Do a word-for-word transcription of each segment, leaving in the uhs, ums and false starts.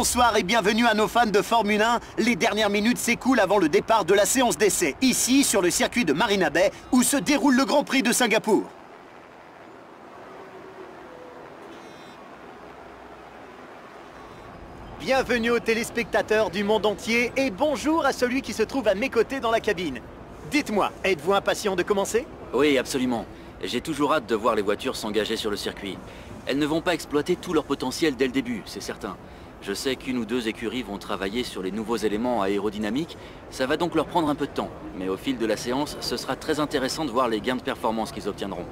Bonsoir et bienvenue à nos fans de Formule un. Les dernières minutes s'écoulent avant le départ de la séance d'essai, ici sur le circuit de Marina Bay, où se déroule le Grand Prix de Singapour. Bienvenue aux téléspectateurs du monde entier et bonjour à celui qui se trouve à mes côtés dans la cabine. Dites-moi, êtes-vous impatient de commencer? Oui, absolument. J'ai toujours hâte de voir les voitures s'engager sur le circuit. Elles ne vont pas exploiter tout leur potentiel dès le début, c'est certain. Je sais qu'une ou deux écuries vont travailler sur les nouveaux éléments aérodynamiques, ça va donc leur prendre un peu de temps. Mais au fil de la séance, ce sera très intéressant de voir les gains de performance qu'ils obtiendront.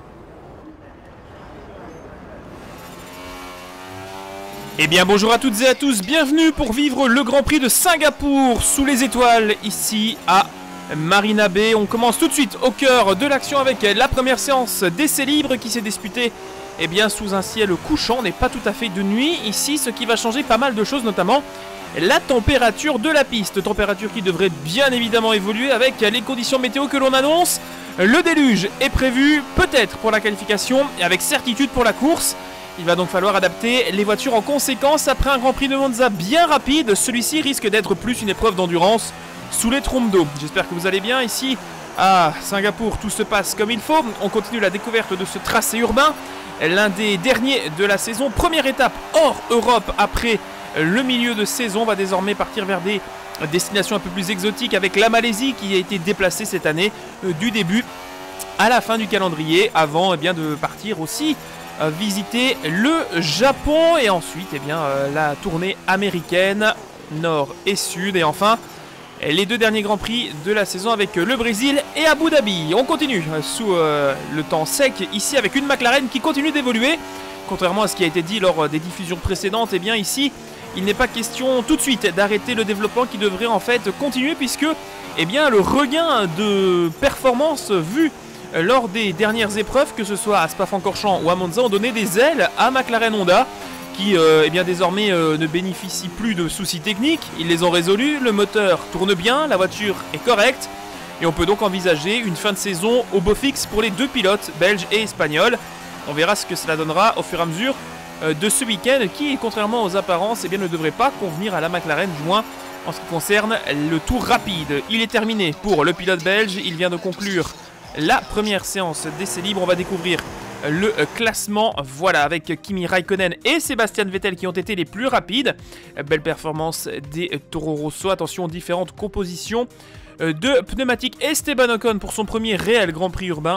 Eh bien bonjour à toutes et à tous, bienvenue pour vivre le Grand Prix de Singapour sous les étoiles ici à Marina Bay. On commence tout de suite au cœur de l'action avec la première séance d'essai libre qui s'est disputée eh bien, sous un ciel couchant. On n'est pas tout à fait de nuit ici, ce qui va changer pas mal de choses, notamment la température de la piste. Température qui devrait bien évidemment évoluer avec les conditions météo que l'on annonce. Le déluge est prévu peut-être pour la qualification et avec certitude pour la course. Il va donc falloir adapter les voitures en conséquence après un Grand Prix de Monza bien rapide. Celui-ci risque d'être plus une épreuve d'endurance sous les trompes d'eau. J'espère que vous allez bien ici à Singapour. Tout se passe comme il faut. On continue la découverte de ce tracé urbain, l'un des derniers de la saison. Première étape hors Europe après le milieu de saison. On va désormais partir vers des destinations un peu plus exotiques avec la Malaisie qui a été déplacée cette année euh, du début à la fin du calendrier avant eh bien, de partir aussi euh, visiter le Japon et ensuite eh bien, euh, la tournée américaine nord et sud et enfin les deux derniers Grands Prix de la saison avec le Brésil et Abu Dhabi. On continue sous euh, le temps sec ici avec une McLaren qui continue d'évoluer. Contrairement à ce qui a été dit lors des diffusions précédentes, et eh bien ici, il n'est pas question tout de suite d'arrêter le développement qui devrait en fait continuer puisque eh bien, le regain de performance vu lors des dernières épreuves, que ce soit à Spa-Francorchamps ou à Monza, ont donné des ailes à McLaren Honda qui euh, eh bien, désormais euh, ne bénéficie plus de soucis techniques. Ils les ont résolus, le moteur tourne bien, la voiture est correcte et on peut donc envisager une fin de saison au beau fixe pour les deux pilotes belges et espagnols. On verra ce que cela donnera au fur et à mesure euh, de ce week-end qui, contrairement aux apparences, eh bien, ne devrait pas convenir à la McLaren, du moins en ce qui concerne le tour rapide. Il est terminé pour le pilote belge, il vient de conclure la première séance d'essai libre. On va découvrir le classement, voilà, avec Kimi Raikkonen et Sébastien Vettel qui ont été les plus rapides. Belle performance des Toro Rosso. Attention aux différentes compositions de pneumatiques. Esteban Ocon pour son premier réel Grand Prix urbain.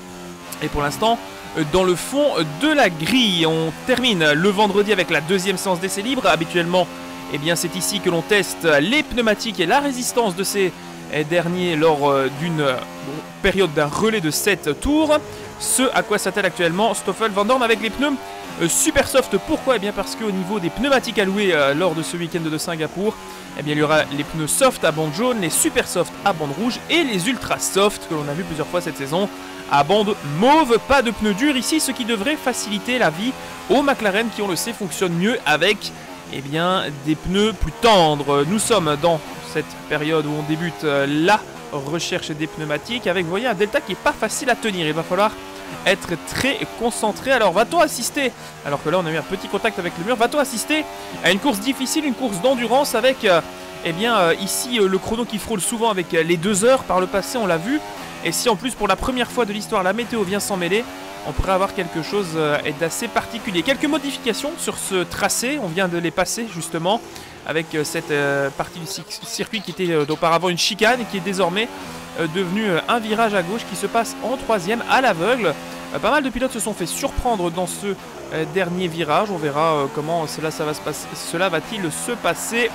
Et pour l'instant, dans le fond de la grille, on termine le vendredi avec la deuxième séance d'essai libre. Habituellement, eh bien, c'est ici que l'on teste les pneumatiques et la résistance de ces derniers lors d'une période d'un relais de sept tours. Ce à quoi s'attelle actuellement Stoffel Van Dorn avec les pneus euh, super soft. Pourquoi? Eh bien parce qu'au niveau des pneumatiques alloués euh, lors de ce week-end de Singapour, eh bien il y aura les pneus soft à bande jaune, les super soft à bande rouge et les ultra soft que l'on a vu plusieurs fois cette saison à bande mauve. Pas de pneus durs ici, ce qui devrait faciliter la vie aux McLaren qui, on le sait, fonctionnent mieux avec eh bien, des pneus plus tendres. Nous sommes dans cette période où on débute euh, la recherche des pneumatiques avec, vous voyez, un delta qui n'est pas facile à tenir. Il va falloir être très concentré. Alors va-t-on assister, alors que là on a eu un petit contact avec le mur, va-t-on assister à une course difficile, une course d'endurance avec euh, eh bien euh, ici euh, le chrono qui frôle souvent avec euh, les deux heures. Par le passé on l'a vu, et si en plus pour la première fois de l'histoire la météo vient s'en mêler, on pourrait avoir quelque chose euh, d'assez particulier. Quelques modifications sur ce tracé, on vient de les passer justement avec euh, cette euh, partie du circuit qui était euh, auparavant une chicane et qui est désormais euh, devenue euh, un virage à gauche qui se passe en troisième à l'aveugle. Euh, pas mal de pilotes se sont fait surprendre dans ce euh, dernier virage. On verra euh, comment cela, ça va se passer, cela va-t-il se passer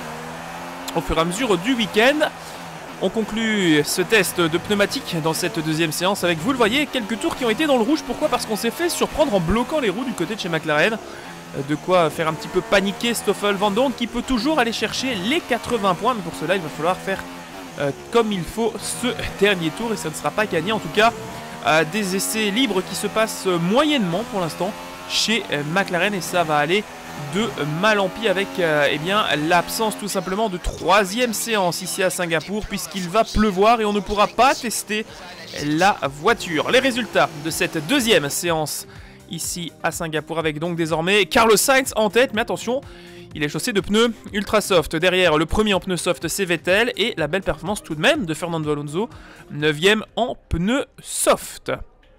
au fur et à mesure du week-end. On conclut ce test de pneumatique dans cette deuxième séance avec, vous le voyez, quelques tours qui ont été dans le rouge. Pourquoi? Parce qu'on s'est fait surprendre en bloquant les roues du côté de chez McLaren. De quoi faire un petit peu paniquer Stoffel Van Dorn qui peut toujours aller chercher les quatre-vingts points. Mais pour cela, il va falloir faire euh, comme il faut ce dernier tour. Et ça ne sera pas gagné. En tout cas, euh, des essais libres qui se passent moyennement pour l'instant chez euh, McLaren. Et ça va aller de mal en pis avec euh, eh bien, l'absence tout simplement de troisième séance ici à Singapour. Puisqu'il va pleuvoir et on ne pourra pas tester la voiture. Les résultats de cette deuxième séance ici à Singapour, avec donc désormais Carlos Sainz en tête. Mais attention, il est chaussé de pneus ultra soft. Derrière, le premier en pneus soft, c'est Vettel. Et la belle performance tout de même de Fernando Alonso, neuvième en pneus soft.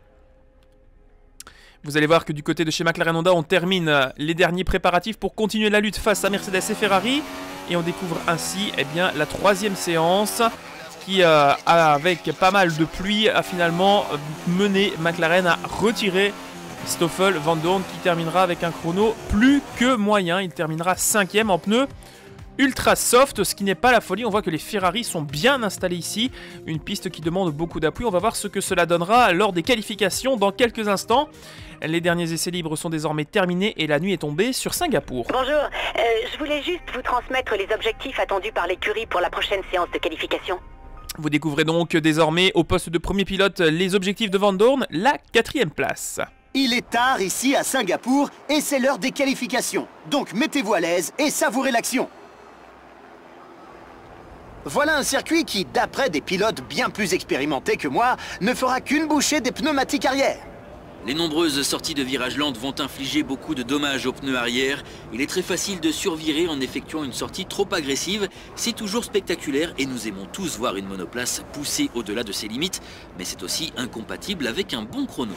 Vous allez voir que du côté de chez McLaren Honda, on termine les derniers préparatifs pour continuer la lutte face à Mercedes et Ferrari. Et on découvre ainsi eh bien, la troisième séance qui, euh, avec pas mal de pluie, a finalement mené McLaren à retirer Stoffel Vandoorne, qui terminera avec un chrono plus que moyen. Il terminera cinquième en pneus ultra soft, ce qui n'est pas la folie. On voit que les Ferrari sont bien installés ici. Une piste qui demande beaucoup d'appui. On va voir ce que cela donnera lors des qualifications dans quelques instants. Les derniers essais libres sont désormais terminés et la nuit est tombée sur Singapour. Bonjour, euh, je voulais juste vous transmettre les objectifs attendus par l'écurie pour la prochaine séance de qualification. Vous découvrez donc désormais au poste de premier pilote les objectifs de Vandoorne, la quatrième place. Il est tard ici à Singapour et c'est l'heure des qualifications. Donc mettez-vous à l'aise et savourez l'action. Voilà un circuit qui, d'après des pilotes bien plus expérimentés que moi, ne fera qu'une bouchée des pneumatiques arrière. Les nombreuses sorties de virages lentes vont infliger beaucoup de dommages aux pneus arrière. Il est très facile de survirer en effectuant une sortie trop agressive. C'est toujours spectaculaire et nous aimons tous voir une monoplace pousser au-delà de ses limites. Mais c'est aussi incompatible avec un bon chrono.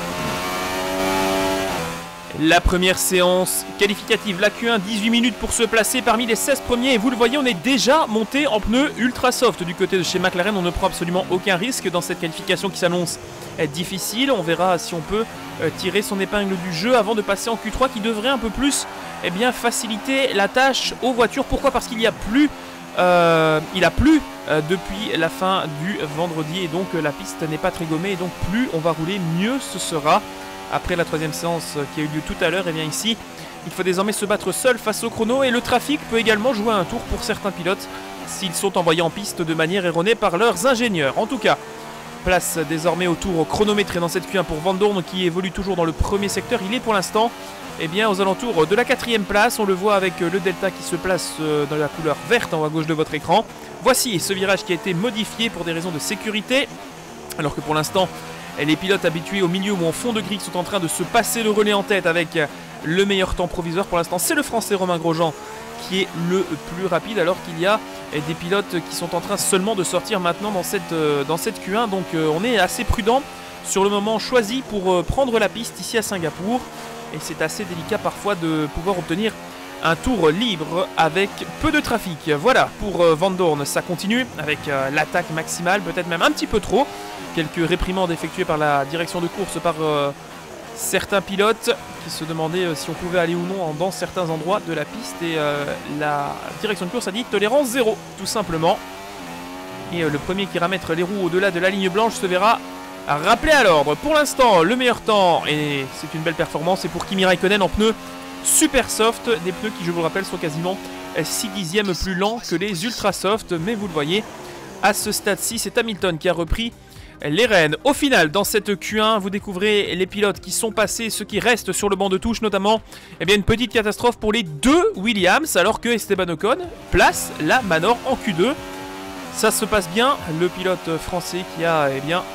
La première séance qualificative, la Q un, dix-huit minutes pour se placer parmi les seize premiers. Et vous le voyez, on est déjà monté en pneus ultra soft. Du côté de chez McLaren, on ne prend absolument aucun risque dans cette qualification qui s'annonce difficile. On verra si on peut tirer son épingle du jeu avant de passer en Q trois, qui devrait un peu plus eh bien, faciliter la tâche aux voitures. Pourquoi? Parce qu'il y a plus, euh, il a plu euh, depuis la fin du vendredi et donc euh, la piste n'est pas très gommée. Et donc plus on va rouler, mieux ce sera. Après la troisième séance qui a eu lieu tout à l'heure, et bien ici, il faut désormais se battre seul face au chrono et le trafic peut également jouer un tour pour certains pilotes s'ils sont envoyés en piste de manière erronée par leurs ingénieurs. En tout cas, place désormais au tour chronométré dans cette Q un pour Vandoorne qui évolue toujours dans le premier secteur. Il est pour l'instant eh bien, aux alentours de la quatrième place. On le voit avec le delta qui se place dans la couleur verte en haut à gauche de votre écran. Voici ce virage qui a été modifié pour des raisons de sécurité, alors que pour l'instant, les pilotes habitués au milieu ou en fond de grille sont en train de se passer le relais en tête avec le meilleur temps provisoire. Pour l'instant, c'est le Français Romain Grosjean qui est le plus rapide, alors qu'il y a des pilotes qui sont en train seulement de sortir maintenant dans cette, dans cette Q un. Donc on est assez prudent sur le moment choisi pour prendre la piste ici à Singapour. Et c'est assez délicat parfois de pouvoir obtenir un tour libre avec peu de trafic. Voilà, pour Vandoorne, ça continue avec l'attaque maximale, peut-être même un petit peu trop. Quelques réprimandes effectuées par la direction de course par euh, certains pilotes qui se demandaient euh, si on pouvait aller ou non dans certains endroits de la piste. Et euh, la direction de course a dit tolérance zéro, tout simplement. Et euh, le premier qui ira mettre les roues au-delà de la ligne blanche se verra rappelé à l'ordre. Pour l'instant, le meilleur temps, et c'est une belle performance, c'est pour Kimi Raikkonen en pneus super soft. Des pneus qui, je vous le rappelle, sont quasiment six dixièmes plus lents que les ultra soft. Mais vous le voyez, à ce stade-ci, c'est Hamilton qui a repris les rênes. Au final, dans cette Q un, vous découvrez les pilotes qui sont passés, ceux qui restent sur le banc de touche, notamment eh bien, une petite catastrophe pour les deux Williams, alors que Esteban Ocon place la Manor en Q deux. Ça se passe bien, le pilote français qui a eh bien,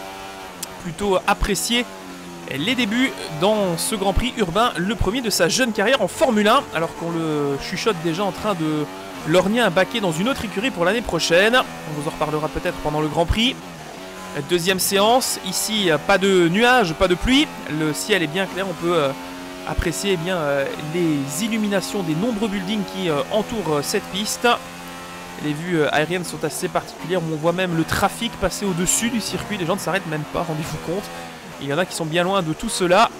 plutôt apprécié les débuts dans ce Grand Prix urbain, le premier de sa jeune carrière en Formule un, alors qu'on le chuchote déjà en train de lorgner un baquet dans une autre écurie pour l'année prochaine. On vous en reparlera peut-être pendant le Grand Prix. Deuxième séance, ici pas de nuages, pas de pluie, le ciel est bien clair, on peut euh, apprécier eh bien, euh, les illuminations des nombreux buildings qui euh, entourent euh, cette piste. Les vues euh, aériennes sont assez particulières, on voit même le trafic passer au-dessus du circuit, les gens ne s'arrêtent même pas, rendez-vous compte. Il y en a qui sont bien loin de tout cela.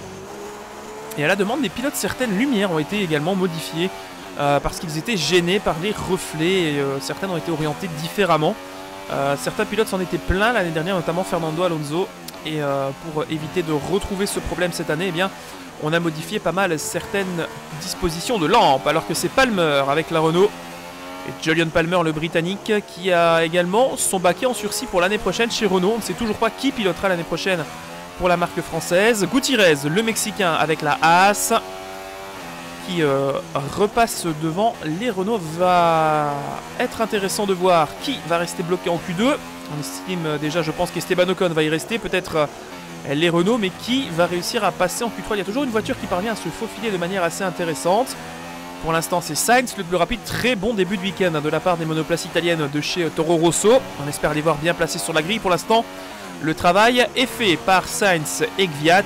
Et à la demande des pilotes, certaines lumières ont été également modifiées euh, parce qu'ils étaient gênés par les reflets et euh, certaines ont été orientées différemment. Euh, certains pilotes s'en étaient plaints l'année dernière, notamment Fernando Alonso. Et euh, pour éviter de retrouver ce problème cette année, eh bien, on a modifié pas mal certaines dispositions de lampes. Alors que c'est Palmer avec la Renault et Jolyon Palmer, le Britannique, qui a également son baquet en sursis pour l'année prochaine chez Renault. On ne sait toujours pas qui pilotera l'année prochaine pour la marque française. Gutiérrez, le Mexicain avec la Haas, qui euh, repasse devant les Renault. Va être intéressant de voir qui va rester bloqué en Q deux. On estime déjà, je pense qu'Esteban Ocon va y rester. Peut-être les Renault, mais qui va réussir à passer en Q trois? Il y a toujours une voiture qui parvient à se faufiler de manière assez intéressante. Pour l'instant, c'est Sainz le plus rapide. Très bon début de week-end hein, de la part des monoplaces italiennes de chez Toro Rosso. On espère les voir bien placés sur la grille. Pour l'instant, le travail est fait par Sainz et Kvyat,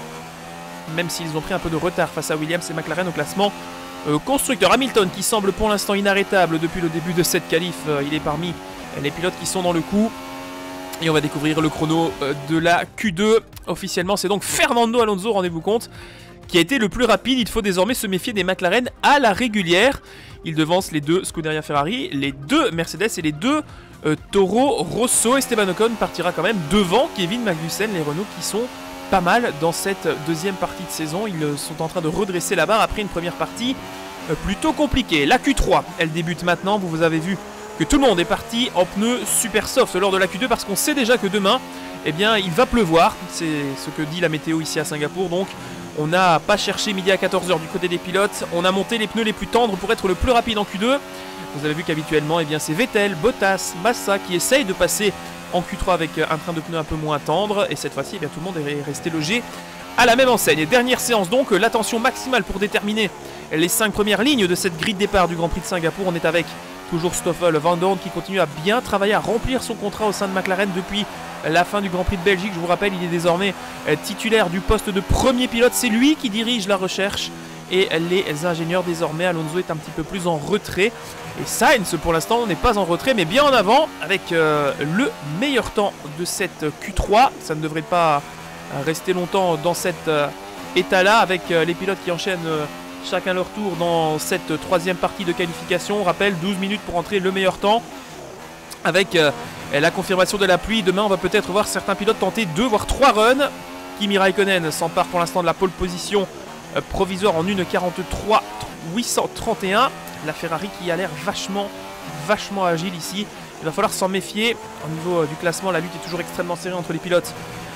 même s'ils ont pris un peu de retard face à Williams et McLaren au classement euh, constructeur. Hamilton qui semble pour l'instant inarrêtable depuis le début de cette qualif. Euh, il est parmi les pilotes qui sont dans le coup. Et on va découvrir le chrono de la Q deux. Officiellement, c'est donc Fernando Alonso, rendez-vous compte, qui a été le plus rapide. Il faut désormais se méfier des McLaren à la régulière. Il devance les deux Scuderia Ferrari, les deux Mercedes et les deux euh, Toro Rosso. Esteban Ocon partira quand même devant Kevin Magnussen, les Renault qui sont pas mal dans cette deuxième partie de saison. Ils sont en train de redresser la barre après une première partie euh, plutôt compliquée. La Q trois, elle débute maintenant. Vous, vous avez vu que tout le monde est parti en pneus super soft lors de la Q deux parce qu'on sait déjà que demain, eh bien, il va pleuvoir. C'est ce que dit la météo ici à Singapour. Donc, on n'a pas cherché midi à quatorze heures du côté des pilotes. On a monté les pneus les plus tendres pour être le plus rapide en Q deux. Vous avez vu qu'habituellement, eh bien, c'est Vettel, Bottas, Massa qui essayent de passer en Q trois avec un train de pneus un peu moins tendre. Et cette fois-ci, eh bien, tout le monde est resté logé à la même enseigne. Et dernière séance donc, l'attention maximale pour déterminer les cinq premières lignes de cette grille de départ du Grand Prix de Singapour. On est avec toujours Stoffel Van Dorn qui continue à bien travailler, à remplir son contrat au sein de McLaren depuis la fin du Grand Prix de Belgique. Je vous rappelle, il est désormais titulaire du poste de premier pilote. C'est lui qui dirige la recherche et les ingénieurs désormais. Alonso est un petit peu plus en retrait. Et Sainz, pour l'instant, n'est pas en retrait, mais bien en avant avec euh, le meilleur temps de cette Q trois. Ça ne devrait pas rester longtemps dans cet euh, état-là avec euh, les pilotes qui enchaînent euh, chacun leur tour dans cette troisième partie de qualification. On rappelle, douze minutes pour entrer le meilleur temps. Avec euh, la confirmation de la pluie, demain on va peut-être voir certains pilotes tenter deux voire trois runs. Kimi Raikkonen s'empare pour l'instant de la pole position euh, provisoire en une quarante-trois huit cent trente et un. La Ferrari qui a l'air vachement, vachement agile ici. Il va falloir s'en méfier. Au niveau euh, du classement, la lutte est toujours extrêmement serrée entre les pilotes.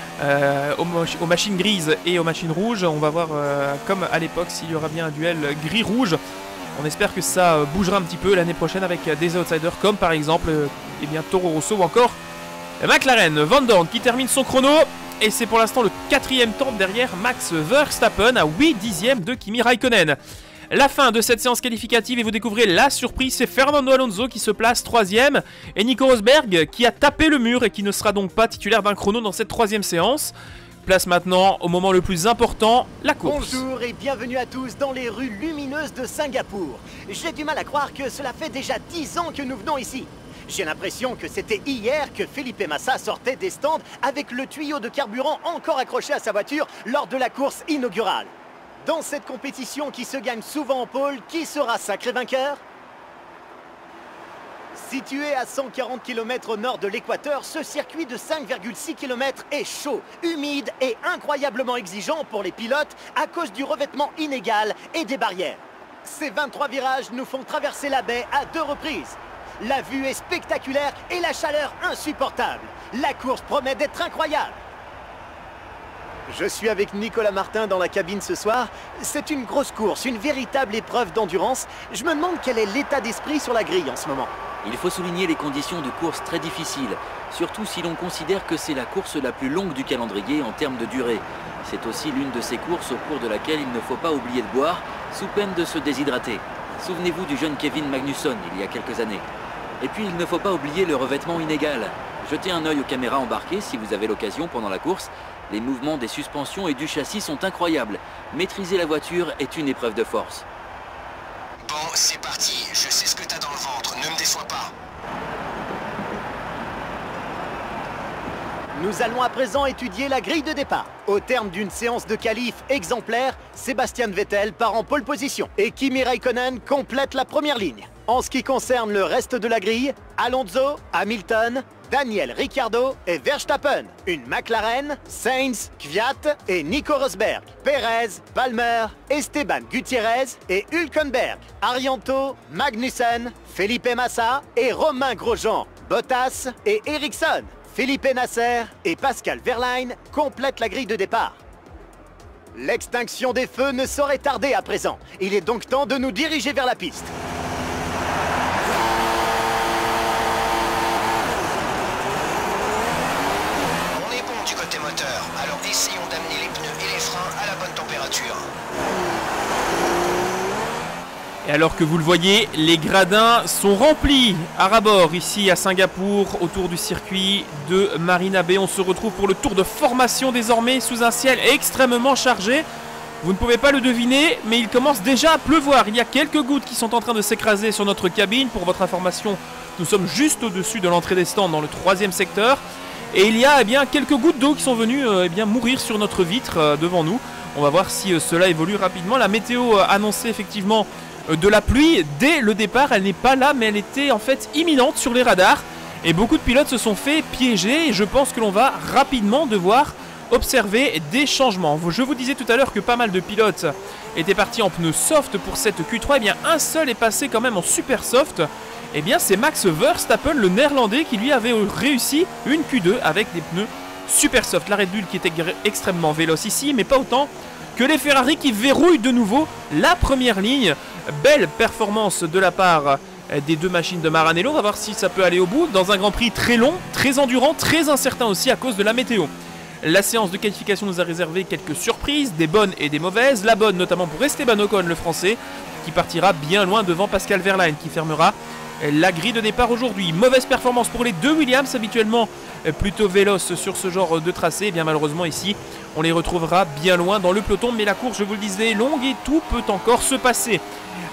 Euh, aux, aux machines grises et aux machines rouges. On va voir euh, comme à l'époque s'il y aura bien un duel gris-rouge. On espère que ça euh, bougera un petit peu l'année prochaine avec euh, des outsiders comme par exemple euh, eh bien, Toro Rosso ou encore euh, McLaren. Van Dorn qui termine son chrono et c'est pour l'instant le quatrième temps derrière Max Verstappen à huit dixièmes de Kimi Raikkonen. La fin de cette séance qualificative et vous découvrez la surprise, c'est Fernando Alonso qui se place troisième et Nico Rosberg qui a tapé le mur et qui ne sera donc pas titulaire d'un chrono dans cette troisième séance. Place maintenant au moment le plus important, la course. Bonjour et bienvenue à tous dans les rues lumineuses de Singapour. J'ai du mal à croire que cela fait déjà dix ans que nous venons ici. J'ai l'impression que c'était hier que Felipe Massa sortait des stands avec le tuyau de carburant encore accroché à sa voiture lors de la course inaugurale. Dans cette compétition qui se gagne souvent en pôle, qui sera sacré vainqueur? Situé à cent quarante kilomètres au nord de l'équateur, ce circuit de cinq virgule six kilomètres est chaud, humide et incroyablement exigeant pour les pilotes à cause du revêtement inégal et des barrières. Ces vingt-trois virages nous font traverser la baie à deux reprises. La vue est spectaculaire et la chaleur insupportable. La course promet d'être incroyable. Je suis avec Nicolas Martin dans la cabine ce soir. C'est une grosse course, une véritable épreuve d'endurance. Je me demande quel est l'état d'esprit sur la grille en ce moment. Il faut souligner les conditions de course très difficiles, surtout si l'on considère que c'est la course la plus longue du calendrier en termes de durée. C'est aussi l'une de ces courses au cours de laquelle il ne faut pas oublier de boire, sous peine de se déshydrater. Souvenez-vous du jeune Kevin Magnussen il y a quelques années. Et puis il ne faut pas oublier le revêtement inégal. Jetez un œil aux caméras embarquées si vous avez l'occasion pendant la course. Les mouvements des suspensions et du châssis sont incroyables. Maîtriser la voiture est une épreuve de force. Bon, c'est parti. Je sais ce que t'as dans le ventre. Ne me déçois pas. Nous allons à présent étudier la grille de départ. Au terme d'une séance de qualif exemplaire, Sébastien Vettel part en pole position et Kimi Raikkonen complète la première ligne. En ce qui concerne le reste de la grille, Alonso, Hamilton, Daniel Ricciardo et Verstappen, une McLaren, Sainz, Kvyat et Nico Rosberg, Perez, Palmer, Esteban Gutiérrez et Hülkenberg, Arianto, Magnussen, Felipe Massa et Romain Grosjean, Bottas et Ericsson, Felipe Nasser et Pascal Wehrlein complètent la grille de départ. L'extinction des feux ne saurait tarder à présent. Il est donc temps de nous diriger vers la piste. Et alors que vous le voyez, les gradins sont remplis à ras-bord ici à Singapour, autour du circuit de Marina Bay. On se retrouve pour le tour de formation désormais sous un ciel extrêmement chargé. Vous ne pouvez pas le deviner, mais il commence déjà à pleuvoir. Il y a quelques gouttes qui sont en train de s'écraser sur notre cabine. Pour votre information, nous sommes juste au-dessus de l'entrée des stands dans le troisième secteur. Et il y a eh bien, quelques gouttes d'eau qui sont venues eh bien, mourir sur notre vitre euh, devant nous. On va voir si euh, cela évolue rapidement. La météo euh, annonçait effectivement euh, de la pluie dès le départ. Elle n'est pas là, mais elle était en fait imminente sur les radars. Et beaucoup de pilotes se sont fait piéger. Et je pense que l'on va rapidement devoir observer des changements. Je vous disais tout à l'heure que pas mal de pilotes étaient partis en pneus soft pour cette Q trois. Et bien un seul est passé quand même en super soft. Et bien c'est Max Verstappen, le néerlandais, qui lui avait réussi une Q deux avec des pneus super soft. La Red Bull qui était extrêmement véloce ici, mais pas autant que les Ferrari qui verrouillent de nouveau la première ligne. Belle performance de la part des deux machines de Maranello. On va voir si ça peut aller au bout dans un Grand Prix très long, très endurant, très incertain aussi à cause de la météo. La séance de qualification nous a réservé quelques surprises, des bonnes et des mauvaises. La bonne notamment pour Esteban Ocon, le français, qui partira bien loin devant Pascal Wehrlein, qui fermera la grille de départ aujourd'hui. Mauvaise performance pour les deux Williams, habituellement plutôt véloces sur ce genre de tracé. Et bien malheureusement ici, on les retrouvera bien loin dans le peloton. Mais la course, je vous le disais, est longue et tout peut encore se passer.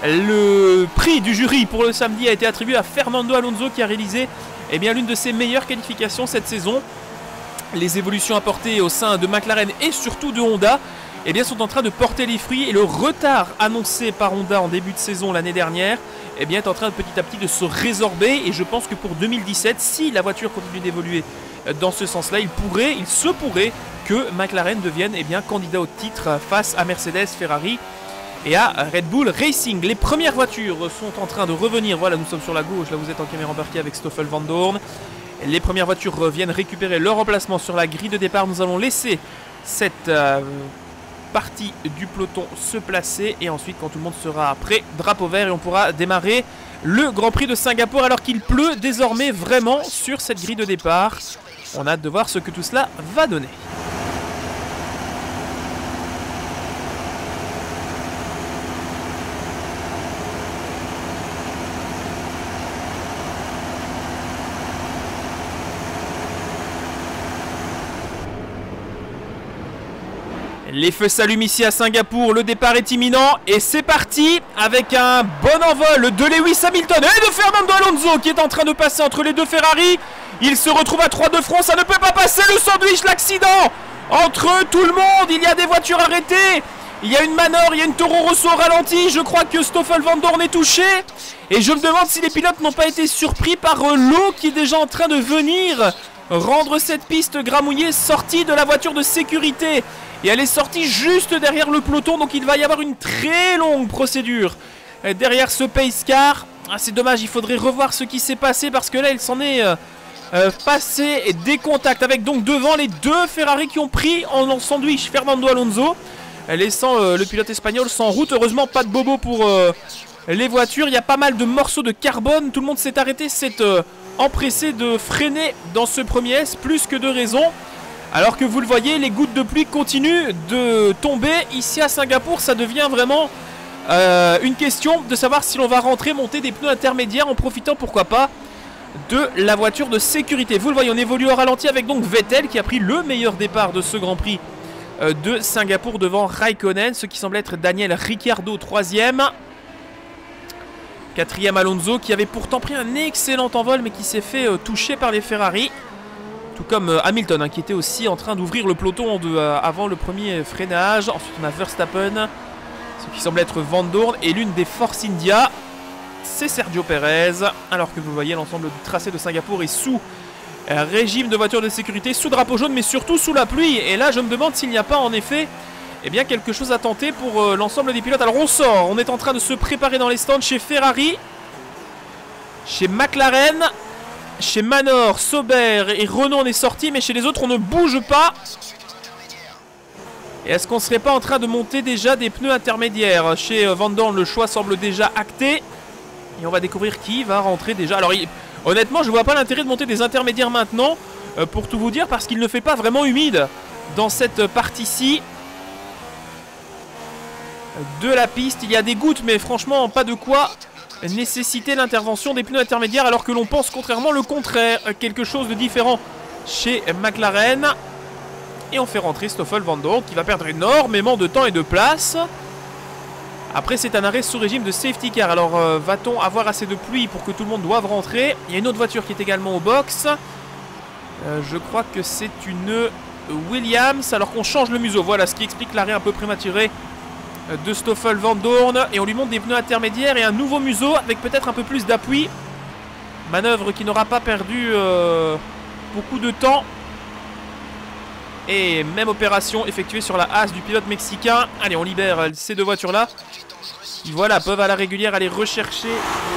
Le prix du jury pour le samedi a été attribué à Fernando Alonso, qui a réalisé eh bien, l'une de ses meilleures qualifications cette saison. Les évolutions apportées au sein de McLaren et surtout de Honda eh bien, sont en train de porter les fruits, et le retard annoncé par Honda en début de saison l'année dernière eh bien, est en train de petit à petit de se résorber. Et je pense que pour deux mille dix-sept, si la voiture continue d'évoluer dans ce sens-là, il pourrait, il se pourrait que McLaren devienne eh bien, candidat au titre face à Mercedes, Ferrari et à Red Bull Racing. Les premières voitures sont en train de revenir. Voilà, nous sommes sur la gauche, là vous êtes en caméra embarquée avec Stoffel Van Dorn. Les premières voitures viennent récupérer leur emplacement sur la grille de départ. Nous allons laisser cette euh, partie du peloton se placer. Et ensuite, quand tout le monde sera prêt, drapeau vert, et on pourra démarrer le Grand Prix de Singapour, alors qu'il pleut désormais vraiment sur cette grille de départ. On a hâte de voir ce que tout cela va donner. Les feux s'allument ici à Singapour, le départ est imminent et c'est parti avec un bon envol de Lewis Hamilton et de Fernando Alonso qui est en train de passer entre les deux Ferrari. Il se retrouve à trois de front, ça ne peut pas passer, le sandwich, l'accident entre tout le monde. Il y a des voitures arrêtées, il y a une Manor, il y a une Toro Rosso au ralenti. Je crois que Stoffel Van Dorn est touché et je me demande si les pilotes n'ont pas été surpris par l'eau qui est déjà en train de venir rendre cette piste gramouillée, sortie de la voiture de sécurité. Et elle est sortie juste derrière le peloton, donc il va y avoir une très longue procédure derrière ce pace car. Ah, c'est dommage, il faudrait revoir ce qui s'est passé parce que là il s'en est euh, euh, passé des contacts avec donc devant les deux Ferrari qui ont pris en sandwich Fernando Alonso, laissant euh, le pilote espagnol sans route. Heureusement pas de bobo pour euh, les voitures, il y a pas mal de morceaux de carbone, tout le monde s'est arrêté, s'est euh, empressé de freiner dans ce premier S, plus que de raison. Alors que vous le voyez, les gouttes de pluie continuent de tomber ici à Singapour. Ça devient vraiment euh, une question de savoir si l'on va rentrer, monter des pneus intermédiaires en profitant, pourquoi pas, de la voiture de sécurité. Vous le voyez, on évolue au ralenti avec donc Vettel qui a pris le meilleur départ de ce Grand Prix euh, de Singapour devant Raikkonen, ce qui semble être Daniel Ricciardo troisième. Quatrième Alonso qui avait pourtant pris un excellent envol mais qui s'est fait euh, toucher par les Ferrari. Tout comme euh, Hamilton hein, qui était aussi en train d'ouvrir le peloton de, euh, avant le premier freinage. Ensuite on a Verstappen, ce qui semble être Van Dorn, et l'une des Force India, c'est Sergio Perez. Alors que vous voyez, l'ensemble du tracé de Singapour est sous euh, régime de voiture de sécurité, sous drapeau jaune, mais surtout sous la pluie. Et là je me demande s'il n'y a pas en effet eh bien, quelque chose à tenter pour euh, l'ensemble des pilotes. Alors on sort, on est en train de se préparer dans les stands chez Ferrari, chez McLaren, chez Manor, Sauber et Renault on est sorti, mais chez les autres on ne bouge pas. Et est-ce qu'on ne serait pas en train de monter déjà des pneus intermédiaires? Chez Van Dorn le choix semble déjà acté. Et on va découvrir qui va rentrer déjà. Alors il... honnêtement je vois pas l'intérêt de monter des intermédiaires maintenant, euh, pour tout vous dire, parce qu'il ne fait pas vraiment humide dans cette partie-ci. de la piste. Il y a des gouttes, mais franchement, pas de quoi nécessiter l'intervention des pneus intermédiaires, alors que l'on pense contrairement le contraire. Quelque chose de différent chez McLaren. Et on fait rentrer Stoffel Vandoorne qui va perdre énormément de temps et de place. Après, c'est un arrêt sous régime de safety car. Alors, euh, va-t-on avoir assez de pluie pour que tout le monde doive rentrer? Il y a une autre voiture qui est également au box. Euh, je crois que c'est une Williams, alors qu'on change le museau. Voilà ce qui explique l'arrêt un peu prématuré de Stoffel Vandoorne. Et on lui montre des pneus intermédiaires et un nouveau museau avec peut-être un peu plus d'appui. Manœuvre qui n'aura pas perdu euh, beaucoup de temps. Et même opération effectuée sur la Haas du pilote mexicain. Allez, on libère ces deux voitures-là. Qui, voilà, peuvent à la régulière aller rechercher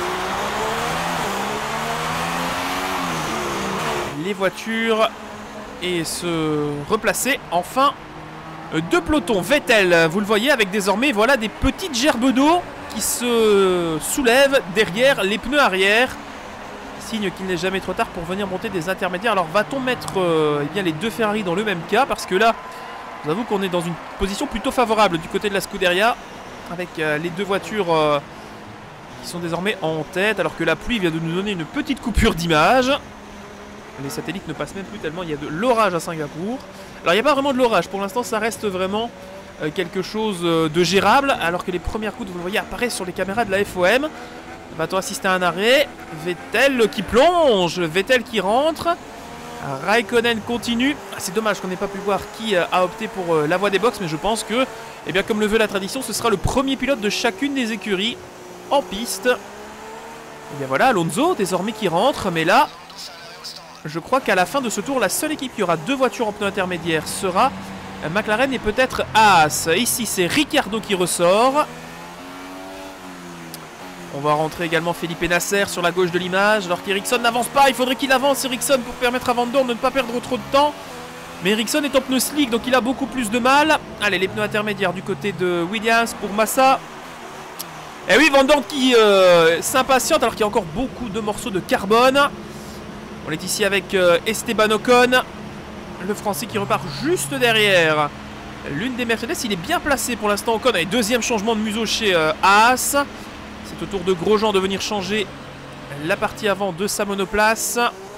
les voitures et se replacer. Enfin, deux pelotons. Vettel, vous le voyez, avec désormais, voilà, des petites gerbes d'eau qui se soulèvent derrière les pneus arrière. Signe qu'il n'est jamais trop tard pour venir monter des intermédiaires. Alors va-t-on mettre euh, eh bien, les deux Ferrari dans le même cas? Parce que là, je vous avoue qu'on est dans une position plutôt favorable du côté de la Scuderia. Avec euh, les deux voitures euh, qui sont désormais en tête. Alors que la pluie vient de nous donner une petite coupure d'image. Les satellites ne passent même plus tellement il y a de l'orage à Singapour. Alors il n'y a pas vraiment de l'orage. Pour l'instant, ça reste vraiment euh, quelque chose euh, de gérable. Alors que les premières gouttes, vous le voyez, apparaissent sur les caméras de la F O M. Va-t-on assister à un arrêt? Vettel qui plonge, Vettel qui rentre. Raikkonen continue. Ah, c'est dommage qu'on n'ait pas pu voir qui euh, a opté pour euh, la voie des box, mais je pense que, eh bien, comme le veut la tradition, ce sera le premier pilote de chacune des écuries en piste. Et bien voilà, Alonso désormais qui rentre, mais là, je crois qu'à la fin de ce tour, la seule équipe qui aura deux voitures en pneus intermédiaires sera euh, McLaren et peut-être Haas. Ici, c'est Ricciardo qui ressort. On va rentrer également Felipe Nasser sur la gauche de l'image, alors qu'Ericsson n'avance pas. Il faudrait qu'il avance, Ericsson, pour permettre à Vandoorne de ne pas perdre trop de temps. Mais Ericsson est en pneu slick, donc il a beaucoup plus de mal. Allez, les pneus intermédiaires du côté de Williams pour Massa. Et oui, Vandoorne qui euh, s'impatiente, alors qu'il y a encore beaucoup de morceaux de carbone. On est ici avec euh, Esteban Ocon, le Français qui repart juste derrière l'une des Mercedes. Il est bien placé pour l'instant, Ocon. Et deuxième changement de museau chez euh, Haas. C'est au tour de Grosjean de venir changer la partie avant de sa monoplace.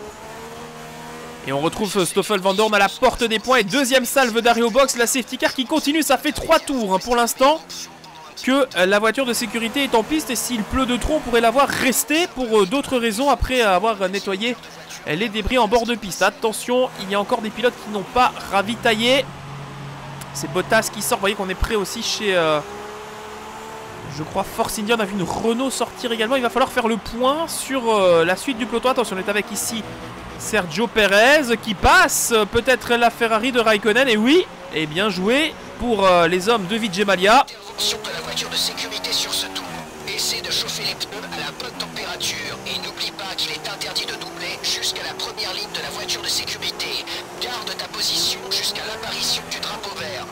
Et on retrouve Stoffel Vandoorne à la porte des points. Et deuxième salve d'arrêt au box. La safety car qui continue. Ça fait trois tours hein, pour l'instant que la voiture de sécurité est en piste. Et s'il pleut de trop, on pourrait la voir rester pour euh, d'autres raisons après avoir nettoyé les débris en bord de piste. Attention, il y a encore des pilotes qui n'ont pas ravitaillé. C'est Bottas qui sort. Vous voyez qu'on est prêt aussi chez... Euh, Je crois Force India, on a vu une Renault sortir également. Il va falloir faire le point sur euh, la suite du peloton. Attention, on est avec ici Sergio Perez qui passe peut-être la Ferrari de Raikkonen. Et oui, et bien joué pour euh, les hommes de Vijay Mallya. Intervention de la voiture de sécurité sur ce tour. Essaie de chauffer les pneus à la bonne température. Et n'oublie pas qu'il est interdit de doubler jusqu'à la première ligne de la voiture de sécurité. Garde ta position jusqu'à l'apparition du drapeau vert.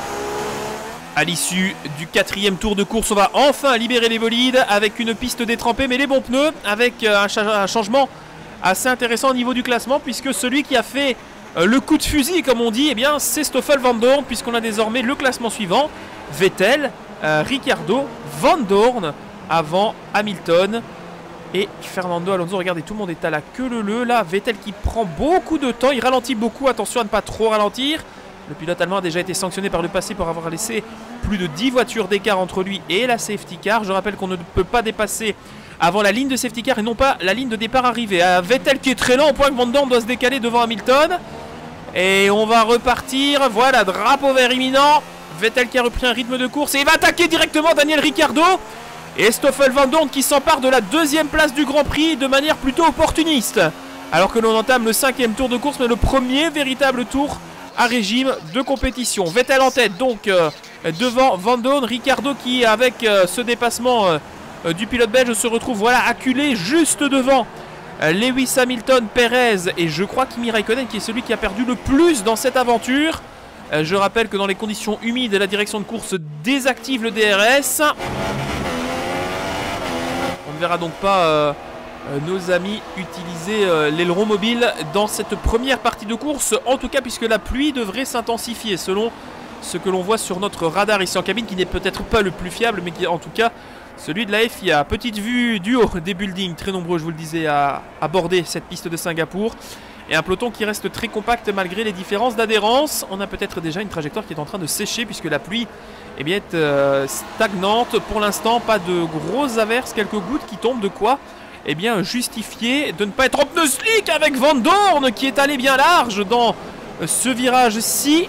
À l'issue du quatrième tour de course, on va enfin libérer les bolides avec une piste détrempée mais les bons pneus, avec un, cha un changement assez intéressant au niveau du classement, puisque celui qui a fait euh, le coup de fusil, comme on dit, eh bien c'est Stoffel Vandoorne, puisqu'on a désormais le classement suivant: Vettel, euh, Ricciardo, Vandoorne avant Hamilton et Fernando Alonso. Regardez, tout le monde est à la queue leu-leu. Là, Vettel qui prend beaucoup de temps, il ralentit beaucoup, attention à ne pas trop ralentir. Le pilote allemand a déjà été sanctionné par le passé pour avoir laissé plus de dix voitures d'écart entre lui et la safety car. Je rappelle qu'on ne peut pas dépasser avant la ligne de safety car et non pas la ligne de départ arrivée. À Vettel qui est très lent au point que Vandoorne doit se décaler devant Hamilton. Et on va repartir. Voilà, drapeau vert imminent. Vettel qui a repris un rythme de course et il va attaquer directement Daniel Ricciardo. Et Stoffel Vandoorne qui s'empare de la deuxième place du Grand Prix de manière plutôt opportuniste. Alors que l'on entame le cinquième tour de course, mais le premier véritable tour à régime de compétition. Vettel en tête donc euh, devant Vandoorne. Ricciardo qui avec euh, ce dépassement euh, du pilote belge se retrouve voilà acculé juste devant euh, Lewis Hamilton, Perez et je crois Kimi Raikkonen qui est celui qui a perdu le plus dans cette aventure. Euh, je rappelle que dans les conditions humides, la direction de course désactive le D R S. On ne verra donc pas euh, nos amis utiliser euh, l'aileron mobile dans cette première partie de course, en tout cas puisque la pluie devrait s'intensifier selon ce que l'on voit sur notre radar ici en cabine, qui n'est peut-être pas le plus fiable, mais qui est en tout cas celui de la F I A. Petite vue du haut des buildings, très nombreux, je vous le disais, à aborder cette piste de Singapour. Et un peloton qui reste très compact malgré les différences d'adhérence. On a peut-être déjà une trajectoire qui est en train de sécher puisque la pluie eh bien, est euh, stagnante. Pour l'instant, pas de grosses averses, quelques gouttes qui tombent. De quoi eh bien, justifier de ne pas être en pneu slick avec Van Dorn qui est allé bien large dans ce virage-ci.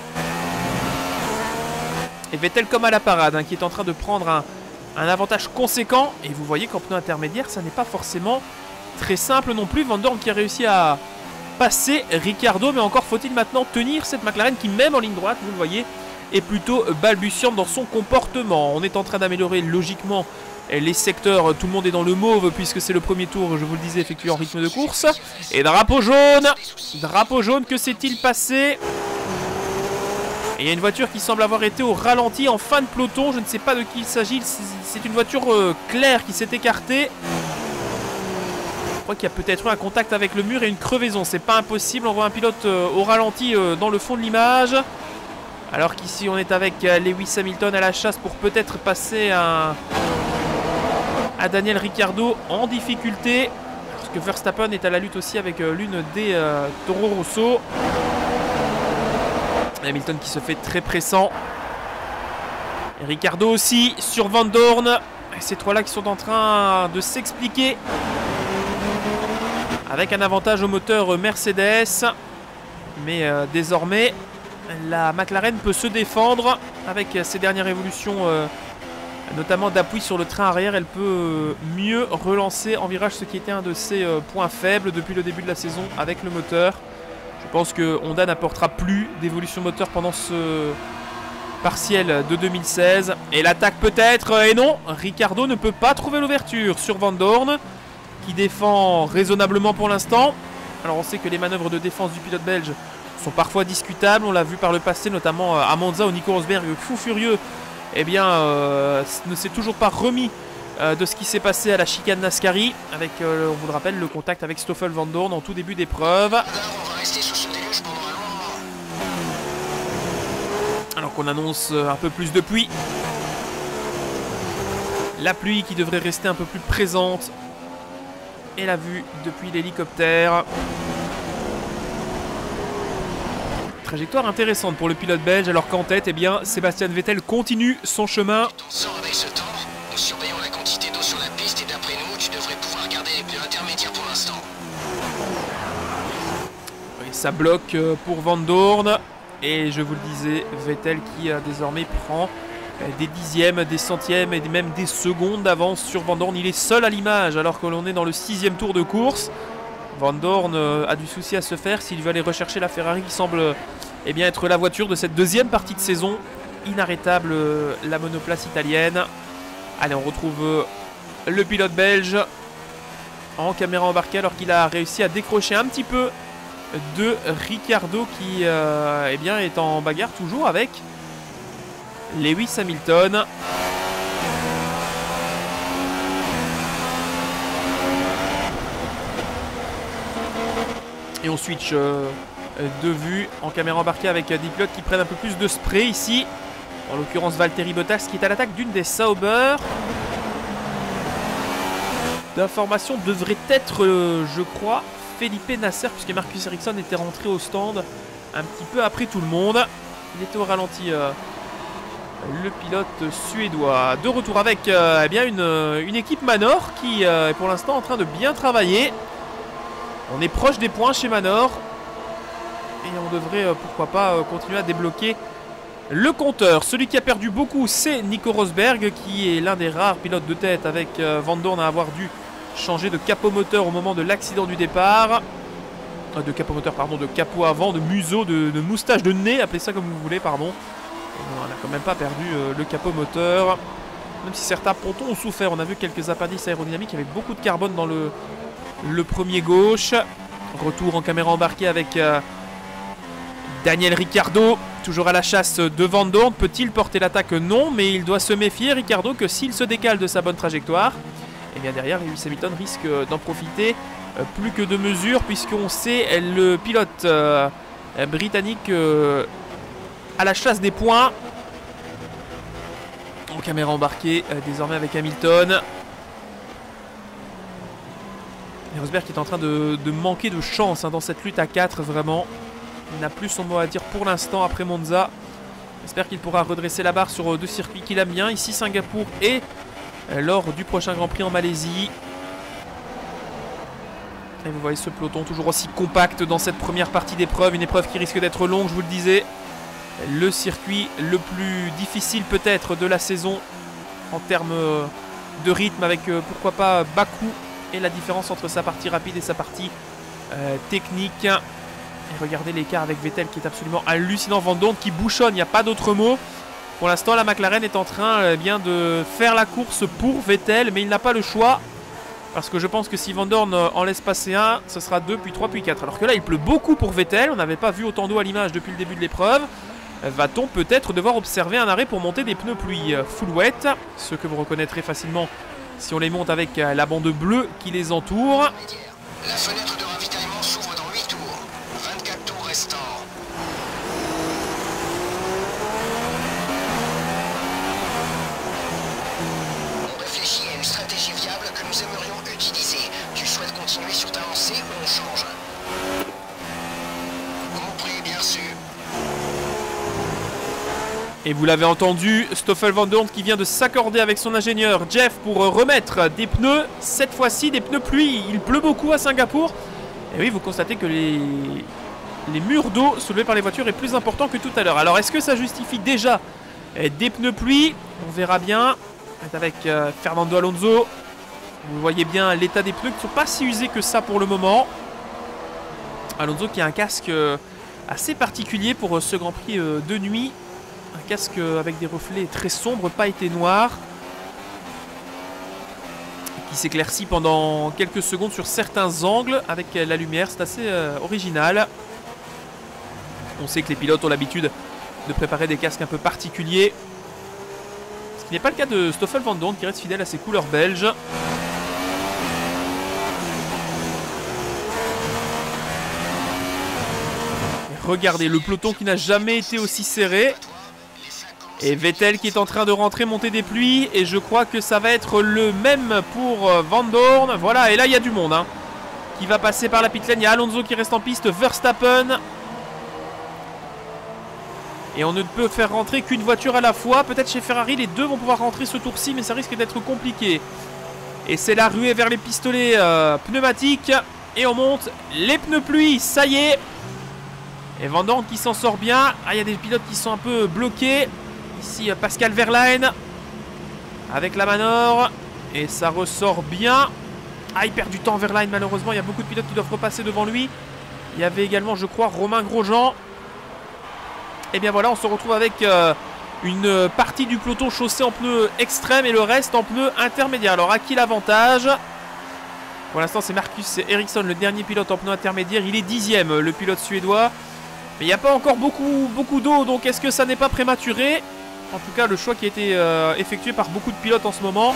Et Vettel comme à la parade, hein, qui est en train de prendre un, un avantage conséquent. Et vous voyez qu'en pneu intermédiaire, ça n'est pas forcément très simple non plus. Van Dorn qui a réussi à passer Ricciardo, mais encore faut-il maintenant tenir cette McLaren qui, même en ligne droite, vous le voyez, est plutôt balbutiante dans son comportement. On est en train d'améliorer logiquement les secteurs, tout le monde est dans le mauve puisque c'est le premier tour, je vous le disais, effectué en rythme de course. Et drapeau jaune, drapeau jaune, que s'est-il passé? Et il y a une voiture qui semble avoir été au ralenti en fin de peloton, je ne sais pas de qui il s'agit, c'est une voiture euh, claire qui s'est écartée. Je crois qu'il y a peut-être eu un contact avec le mur et une crevaison, c'est pas impossible. On voit un pilote euh, au ralenti euh, dans le fond de l'image. Alors qu'ici on est avec euh, Lewis Hamilton à la chasse pour peut-être passer à, à Daniel Ricciardo en difficulté. Parce que Verstappen est à la lutte aussi avec euh, l'une des euh, Toro Rosso. Hamilton qui se fait très pressant. Et Ricciardo aussi sur Van Dorn. Et ces trois-là qui sont en train de s'expliquer. Avec un avantage au moteur Mercedes. Mais euh, désormais, la McLaren peut se défendre avec ses dernières évolutions, euh, notamment d'appui sur le train arrière. Elle peut mieux relancer en virage, ce qui était un de ses euh, points faibles depuis le début de la saison avec le moteur. Je pense que Honda n'apportera plus d'évolution moteur pendant ce partiel de deux mille seize. Et l'attaque peut-être, et non, Ricciardo ne peut pas trouver l'ouverture sur Van Dorn, qui défend raisonnablement pour l'instant. Alors on sait que les manœuvres de défense du pilote belge sont parfois discutables, on l'a vu par le passé, notamment à Monza où Nico Rosberg, fou furieux, eh bien, euh, ne s'est toujours pas remis euh, de ce qui s'est passé à la chicane Nascari, avec, euh, on vous le rappelle, le contact avec Stoffel Van Dorn en tout début d'épreuve. Alors qu'on annonce un peu plus de pluie. La pluie qui devrait rester un peu plus présente. Et la vue depuis l'hélicoptère. Trajectoire intéressante pour le pilote belge, alors qu'en tête, eh bien, Sébastien Vettel continue son chemin. Avec ce temps, nous surveillons la quantité d'eau sur la piste et d'après nous, tu devrais pouvoir garder les pneus intermédiaires pour l'instant. Et ça bloque pour Van Dorn. Et je vous le disais, Vettel qui euh, désormais prend euh, des dixièmes, des centièmes et même des secondes d'avance sur Van Dorn. Il est seul à l'image alors que l'on est dans le sixième tour de course. Van Dorn euh, a du souci à se faire s'il veut aller rechercher la Ferrari qui semble euh, eh bien, être la voiture de cette deuxième partie de saison. Inarrêtable, euh, la monoplace italienne. Allez, on retrouve euh, le pilote belge en caméra embarquée alors qu'il a réussi à décrocher un petit peu de Ricciardo qui euh, eh bien, est en bagarre toujours avec Lewis Hamilton. Et on switch euh, de vue en caméra embarquée avec des pilotes qui prennent un peu plus de spray ici. En l'occurrence Valtteri Bottas qui est à l'attaque d'une des Sauber. L'information devrait être, euh, je crois, Felipe Nasser, puisque Marcus Ericsson était rentré au stand un petit peu après tout le monde. Il était au ralenti, euh, le pilote suédois. De retour avec euh, eh bien une, une équipe Manor qui euh, est pour l'instant en train de bien travailler. On est proche des points chez Manor. Et on devrait, euh, pourquoi pas, euh, continuer à débloquer le compteur. Celui qui a perdu beaucoup, c'est Nico Rosberg, qui est l'un des rares pilotes de tête avec euh, Van Dorn à avoir dû changer de capot moteur au moment de l'accident du départ. Euh, de capot moteur, pardon, de capot avant, de museau, de, de moustache, de nez, appelez ça comme vous voulez, pardon. On n'a quand même pas perdu euh, le capot moteur. Même si certains pontons ont souffert. On a vu quelques appendices aérodynamiques avec beaucoup de carbone dans le, le premier gauche. Retour en caméra embarquée avec euh, Daniel Ricciardo. Toujours à la chasse de Van Dorn. Peut-il porter l'attaque? Non, mais il doit se méfier, Ricciardo, que s'il se décale de sa bonne trajectoire, et bien derrière, Lewis Hamilton risque d'en profiter euh, plus que de mesure, puisqu'on sait le pilote euh, britannique euh, à la chasse des points. En caméra embarquée, euh, désormais avec Hamilton. Et Rosberg qui est en train de, de manquer de chance hein, dans cette lutte à quatre, vraiment. Il n'a plus son mot à dire pour l'instant après Monza. J'espère qu'il pourra redresser la barre sur deux circuits qu'il aime bien, ici Singapour et euh, lors du prochain Grand Prix en Malaisie. Et vous voyez ce peloton toujours aussi compact dans cette première partie d'épreuve, une épreuve qui risque d'être longue, je vous le disais. Le circuit le plus difficile peut-être de la saison en termes de rythme, avec euh, pourquoi pas Bakou et la différence entre sa partie rapide et sa partie euh, technique. Et regardez l'écart avec Vettel qui est absolument hallucinant. Van Dorn qui bouchonne, il n'y a pas d'autre mot. Pour l'instant, la McLaren est en train euh, bien de faire la course pour Vettel, mais il n'a pas le choix. Parce que je pense que si Van Dorn en laisse passer un, ce sera deux, puis trois, puis quatre. Alors que là, il pleut beaucoup pour Vettel. On n'avait pas vu autant d'eau à l'image depuis le début de l'épreuve. Va-t-on peut-être devoir observer un arrêt pour monter des pneus pluie full wet, ce que vous reconnaîtrez facilement si on les monte avec la bande bleue qui les entoure. La fenêtre de ravitaillement s'ouvre dans huit tours. vingt-quatre tours restants. On réfléchit à une stratégie viable que nous aimerions utiliser. Tu souhaites continuer sur ta lancée ou on change? Compris, bien sûr. Et vous l'avez entendu, Stoffel Van Dorn qui vient de s'accorder avec son ingénieur Jeff pour remettre des pneus, cette fois-ci des pneus pluie. Il pleut beaucoup à Singapour. Et oui, vous constatez que les, les murs d'eau soulevés par les voitures est plus important que tout à l'heure. Alors est-ce que ça justifie déjà des pneus pluie? On verra bien. Avec euh, Fernando Alonso. Vous voyez bien l'état des pneus qui ne sont pas si usés que ça pour le moment. Alonso qui a un casque assez particulier pour ce Grand Prix de nuit. Un casque avec des reflets très sombres, pas été noir. Qui s'éclaircit pendant quelques secondes sur certains angles avec la lumière. C'est assez euh, original. On sait que les pilotes ont l'habitude de préparer des casques un peu particuliers. Ce qui n'est pas le cas de Stoffel Van Dorn qui reste fidèle à ses couleurs belges. Et regardez le peloton qui n'a jamais été aussi serré. Et Vettel qui est en train de rentrer, monter des pluies. Et je crois que ça va être le même pour Van Dorn. Voilà, et là il y a du monde hein, qui va passer par la pit lane. Il y a Alonso qui reste en piste, Verstappen. Et on ne peut faire rentrer qu'une voiture à la fois. Peut-être chez Ferrari, les deux vont pouvoir rentrer ce tour-ci, mais ça risque d'être compliqué. Et c'est la ruée vers les pistolets euh, pneumatiques. Et on monte les pneus pluie, ça y est. Et Van Dorn qui s'en sort bien. Ah, il y a des pilotes qui sont un peu bloqués. Ici Pascal Wehrlein avec la Manor. Et ça ressort bien. Ah, il perd du temps Wehrlein malheureusement. Il y a beaucoup de pilotes qui doivent repasser devant lui. Il y avait également je crois Romain Grosjean. Et bien voilà, on se retrouve avec euh, une partie du peloton chaussé en pneus extrêmes et le reste en pneus intermédiaires. Alors à qui l'avantage? Pour l'instant c'est Marcus Ericsson, le dernier pilote en pneus intermédiaires. Il est dixième, le pilote suédois. Mais il n'y a pas encore beaucoup, beaucoup d'eau, donc est-ce que ça n'est pas prématuré? En tout cas, le choix qui a été euh, effectué par beaucoup de pilotes en ce moment.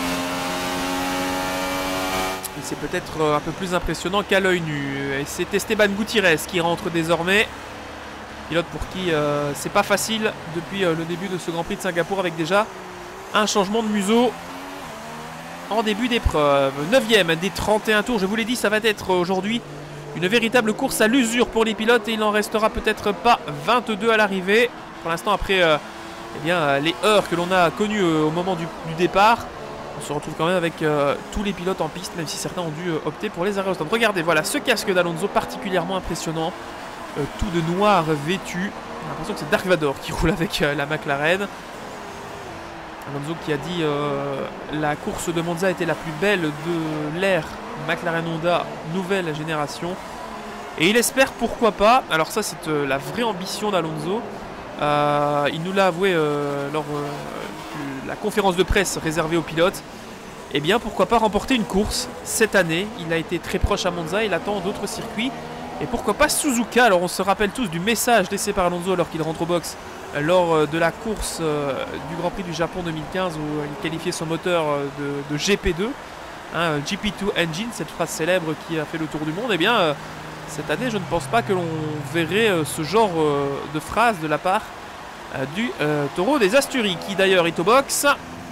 Et c'est peut-être euh, un peu plus impressionnant qu'à l'œil nu. Et c'est Esteban Gutiérrez qui rentre désormais. Pilote pour qui euh, c'est pas facile depuis euh, le début de ce Grand Prix de Singapour, avec déjà un changement de museau en début d'épreuve. neuvième des trente et un tours, je vous l'ai dit, ça va être aujourd'hui une véritable course à l'usure pour les pilotes. Et il n'en restera peut-être pas vingt-deux à l'arrivée. Pour l'instant, après euh, eh bien, les heures que l'on a connues euh, au moment du, du départ, on se retrouve quand même avec euh, tous les pilotes en piste, même si certains ont dû euh, opter pour les arrêts au stand. Regardez, voilà, ce casque d'Alonso particulièrement impressionnant. Euh, tout de noir vêtu. J'ai l'impression que c'est Dark Vador qui roule avec euh, la McLaren. Alonso qui a dit euh, la course de Monza était la plus belle de l'ère McLaren Honda nouvelle génération. Et il espère pourquoi pas. Alors ça c'est euh, la vraie ambition d'Alonso. Euh, il nous l'a avoué euh, lors euh, de la conférence de presse réservée aux pilotes. Et bien pourquoi pas remporter une course cette année. Il a été très proche à Monza, il attend d'autres circuits. Et pourquoi pas Suzuka. Alors on se rappelle tous du message laissé par Alonso alors qu'il rentre au box lors de la course euh, du Grand Prix du Japon deux mille quinze, où il qualifiait son moteur de, de G P deux, hein, G P deux Engine, cette phrase célèbre qui a fait le tour du monde. Et bien euh, cette année je ne pense pas que l'on verrait euh, ce genre euh, de phrase de la part euh, du euh, Taureau des Asturies, qui d'ailleurs est au box.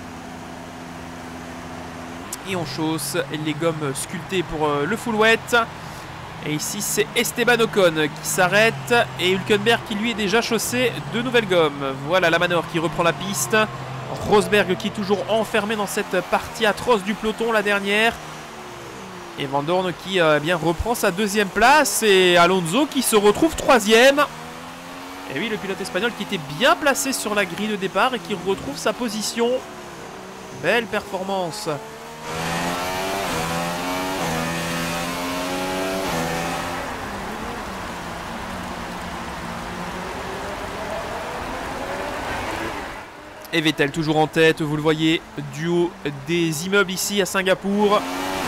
Et on chausse les gommes sculptées pour euh, le full wet. Et ici c'est Esteban Ocon qui s'arrête et Hülkenberg qui lui est déjà chaussé de nouvelles gommes. Voilà la Manor qui reprend la piste. Rosberg qui est toujours enfermé dans cette partie atroce du peloton, la dernière. Et Van Dorn qui euh, eh bien, reprend sa deuxième place. Et Alonso qui se retrouve troisième. Et oui, le pilote espagnol qui était bien placé sur la grille de départ et qui retrouve sa position. Belle performance. Et Vettel toujours en tête, vous le voyez, du haut des immeubles ici à Singapour.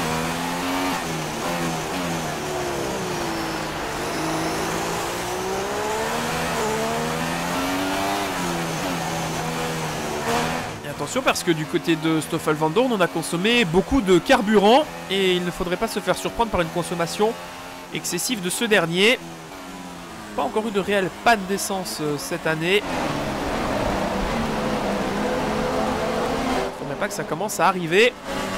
Et attention parce que du côté de Stoffel Van Dorn, on a consommé beaucoup de carburant et il ne faudrait pas se faire surprendre par une consommation excessive de ce dernier. Pas encore eu de réelle panne d'essence cette année. Pas que ça commence à arriver.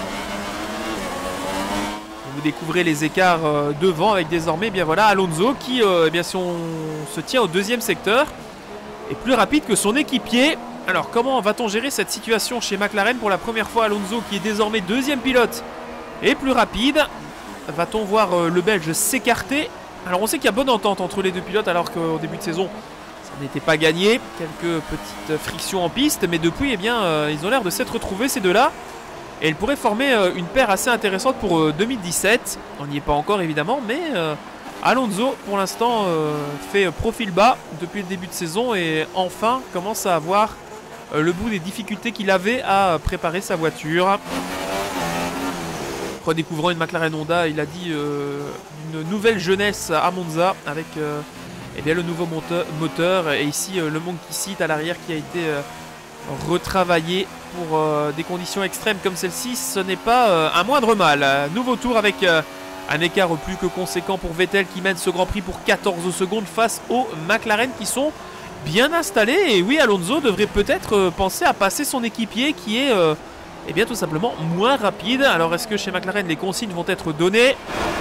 Vous découvrez les écarts euh, devant avec désormais, eh bien voilà, Alonso qui, euh, eh bien, si on se tient au deuxième secteur, est plus rapide que son équipier. Alors comment va-t-on gérer cette situation chez McLaren? Pour la première fois, Alonso qui est désormais deuxième pilote est plus rapide. Va-t-on voir euh, le Belge s'écarter? Alors on sait qu'il y a bonne entente entre les deux pilotes alors qu'au début de saison n'était pas gagné, quelques petites frictions en piste, mais depuis eh bien, euh, ils ont l'air de s'être retrouvés ces deux-là, et ils pourraient former euh, une paire assez intéressante pour euh, deux mille dix-sept. On n'y est pas encore évidemment, mais euh, Alonso pour l'instant euh, fait profil bas depuis le début de saison et enfin commence à avoir euh, le bout des difficultés qu'il avait à préparer sa voiture. Redécouvrant une McLaren Honda, il a dit euh, une nouvelle jeunesse à Monza avec euh, eh bien, le nouveau moteur, et ici euh, le Monkey Seat à l'arrière qui a été euh, retravaillé pour euh, des conditions extrêmes comme celle-ci. Ce n'est pas euh, un moindre mal. Euh, nouveau tour avec euh, un écart plus que conséquent pour Vettel qui mène ce Grand Prix pour quatorze secondes face aux McLaren qui sont bien installés. Et oui, Alonso devrait peut-être euh, penser à passer son équipier qui est euh, eh bien, tout simplement moins rapide. Alors est-ce que chez McLaren les consignes vont être données ?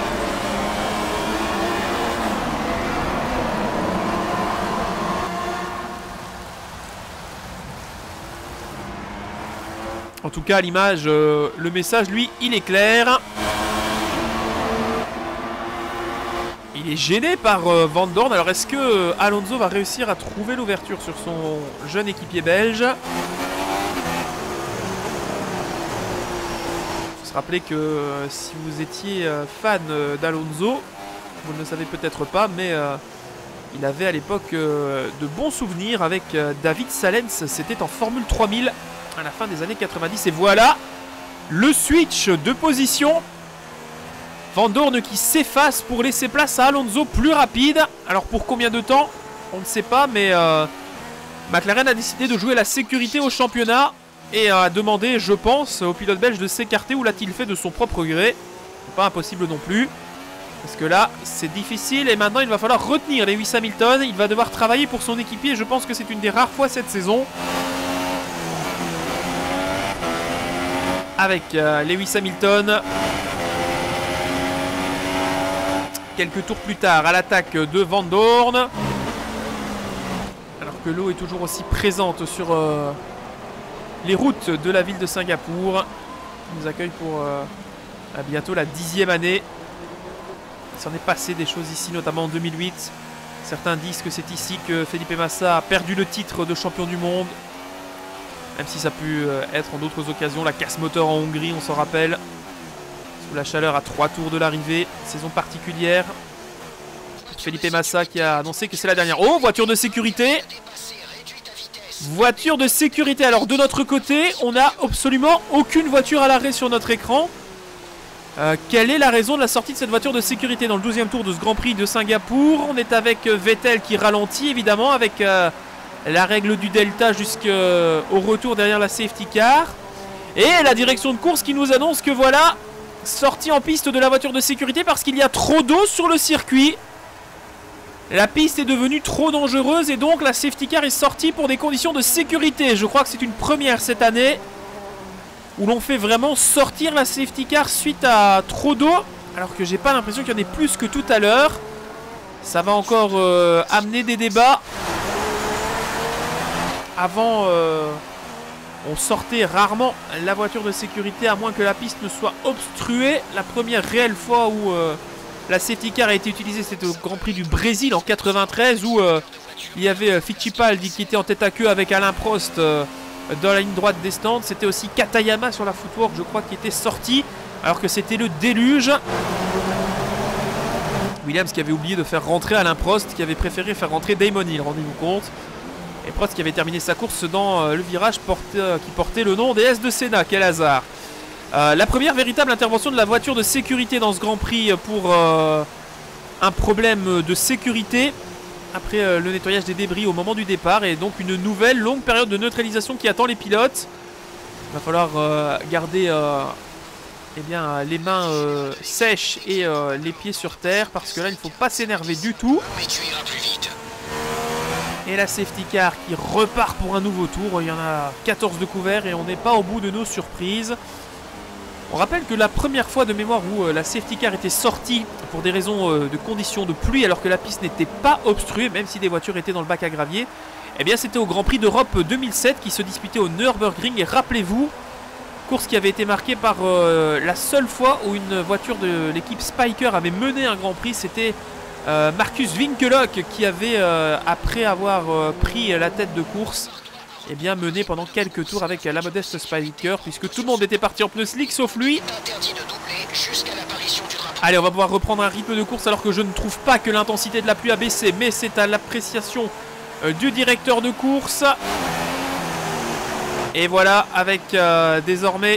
En tout cas, à l'image, euh, le message, lui, il est clair. Il est gêné par euh, Van Dorn. Alors, est-ce que euh, Alonso va réussir à trouver l'ouverture sur son jeune équipier belge? Il faut se rappeler que euh, si vous étiez euh, fan euh, d'Alonso, vous ne le savez peut-être pas, mais euh, il avait à l'époque euh, de bons souvenirs avec euh, David Salens. C'était en Formule trois mille. À la fin des années quatre-vingt-dix, et voilà le switch de position. Van Dorn qui s'efface pour laisser place à Alonso plus rapide. Alors pour combien de temps? On ne sait pas, mais euh, McLaren a décidé de jouer la sécurité au championnat et a demandé, je pense, au pilote belge de s'écarter, ou l'a-t-il fait de son propre gré? C'est pas impossible non plus, parce que là c'est difficile et maintenant il va falloir retenir Lewis Hamilton. Il va devoir travailler pour son équipier. Je pense que c'est une des rares fois cette saison avec euh, Lewis Hamilton. Quelques tours plus tard, à l'attaque de Van Dorn. Alors que l'eau est toujours aussi présente sur euh, les routes de la ville de Singapour. Qui nous accueille pour euh, à bientôt la dixième année. Il s'en est passé des choses ici, notamment en deux mille huit. Certains disent que c'est ici que Felipe Massa a perdu le titre de champion du monde. Même si ça a pu être en d'autres occasions. La casse moteur en Hongrie, on s'en rappelle. Sous la chaleur à trois tours de l'arrivée. Saison particulière. Felipe Massa qui a annoncé que c'est la dernière. Oh, voiture de sécurité. Voiture de sécurité. Alors de notre côté, on n'a absolument aucune voiture à l'arrêt sur notre écran. Euh, quelle est la raison de la sortie de cette voiture de sécurité dans le douzième tour de ce Grand Prix de Singapour? On est avec Vettel qui ralentit évidemment avec... Euh, la règle du delta jusqu'au retour derrière la safety car. Et la direction de course qui nous annonce que voilà, sortie en piste de la voiture de sécurité parce qu'il y a trop d'eau sur le circuit. la piste est devenue trop dangereuse et donc la safety car est sortie pour des conditions de sécurité. Je crois que c'est une première cette année où l'on fait vraiment sortir la safety car suite à trop d'eau, alors que j'ai pas l'impression qu'il y en ait plus que tout à l'heure. Ça va encore euh, amener des débats. Avant, euh, on sortait rarement la voiture de sécurité à moins que la piste ne soit obstruée. La première réelle fois où euh, la safety car a été utilisée, c'était au Grand Prix du Brésil en quatre-vingt-treize, où euh, il y avait euh, Fittipaldi qui était en tête à queue avec Alain Prost euh, dans la ligne droite des stands. C'était aussi Katayama sur la footwork, je crois, qui était sorti, alors que c'était le déluge. Williams qui avait oublié de faire rentrer Alain Prost, qui avait préféré faire rentrer Damon Hill, rendez-vous compte. Et Prost qui avait terminé sa course dans euh, le virage porté, euh, qui portait le nom des S de Senna, quel hasard. Euh, la première véritable intervention de la voiture de sécurité dans ce Grand Prix pour euh, un problème de sécurité, après euh, le nettoyage des débris au moment du départ, et donc une nouvelle longue période de neutralisation qui attend les pilotes. Il va falloir euh, garder... Euh, Eh bien, les mains euh, sèches et euh, les pieds sur terre, parce que là il ne faut pas s'énerver du tout. Mais tu iras plus vite. Et la safety car qui repart pour un nouveau tour. Il y en a quatorze de couverts et on n'est pas au bout de nos surprises. On rappelle que la première fois de mémoire où euh, la safety car était sortie pour des raisons euh, de conditions de pluie, alors que la piste n'était pas obstruée, même si des voitures étaient dans le bac à gravier, eh bien c'était au Grand Prix d'Europe deux mille sept qui se disputait au Nürburgring. Et rappelez-vous, course qui avait été marquée par euh, la seule fois où une voiture de l'équipe Spyker avait mené un Grand Prix. C'était euh, Marcus Winkelhock qui avait, euh, après avoir euh, pris la tête de course, eh bien, mené pendant quelques tours avec la modeste Spyker, puisque tout le monde était parti en pneus slick sauf lui. Interdit de doubler jusqu'à l'apparition du drapeau. Allez, on va pouvoir reprendre un rythme de course, alors que je ne trouve pas que l'intensité de la pluie a baissé, mais c'est à l'appréciation euh, du directeur de course. Et voilà, avec euh, désormais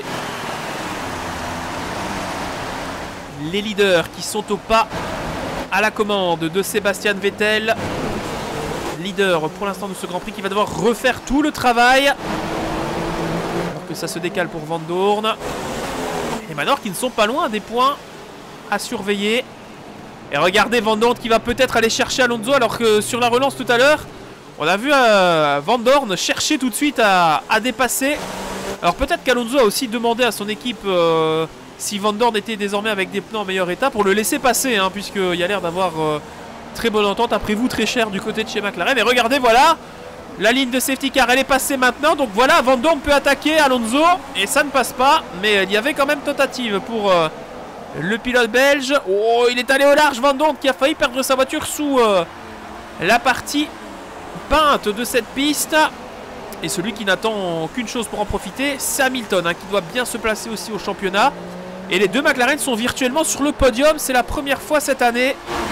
les leaders qui sont au pas à la commande de Sebastian Vettel. Leader pour l'instant de ce Grand Prix qui va devoir refaire tout le travail. Alors que ça se décale pour Van Dorn. Et Manor qui ne sont pas loin des points à surveiller. Et regardez Van Dorn qui va peut-être aller chercher Alonso, alors que sur la relance tout à l'heure, on a vu euh, Van Dorn chercher tout de suite à, à dépasser. Alors peut-être qu'Alonso a aussi demandé à son équipe euh, si Van Dorn était désormais avec des pneus en meilleur état pour le laisser passer, hein, puisqu'il y a l'air d'avoir euh, très bonne entente. Après vous, très cher du côté de chez McLaren. Et regardez, voilà, la ligne de safety car, elle est passée maintenant. Donc voilà, Van Dorn peut attaquer Alonso et ça ne passe pas. Mais il y avait quand même tentative pour euh, le pilote belge. Oh, il est allé au large, Van Dorn, qui a failli perdre sa voiture sous euh, la partie peinte de cette piste. Et celui qui n'attend qu'une chose pour en profiter, c'est Hamilton, hein, qui doit bien se placer aussi au championnat. Et les deux McLaren sont virtuellement sur le podium. C'est la première fois cette année.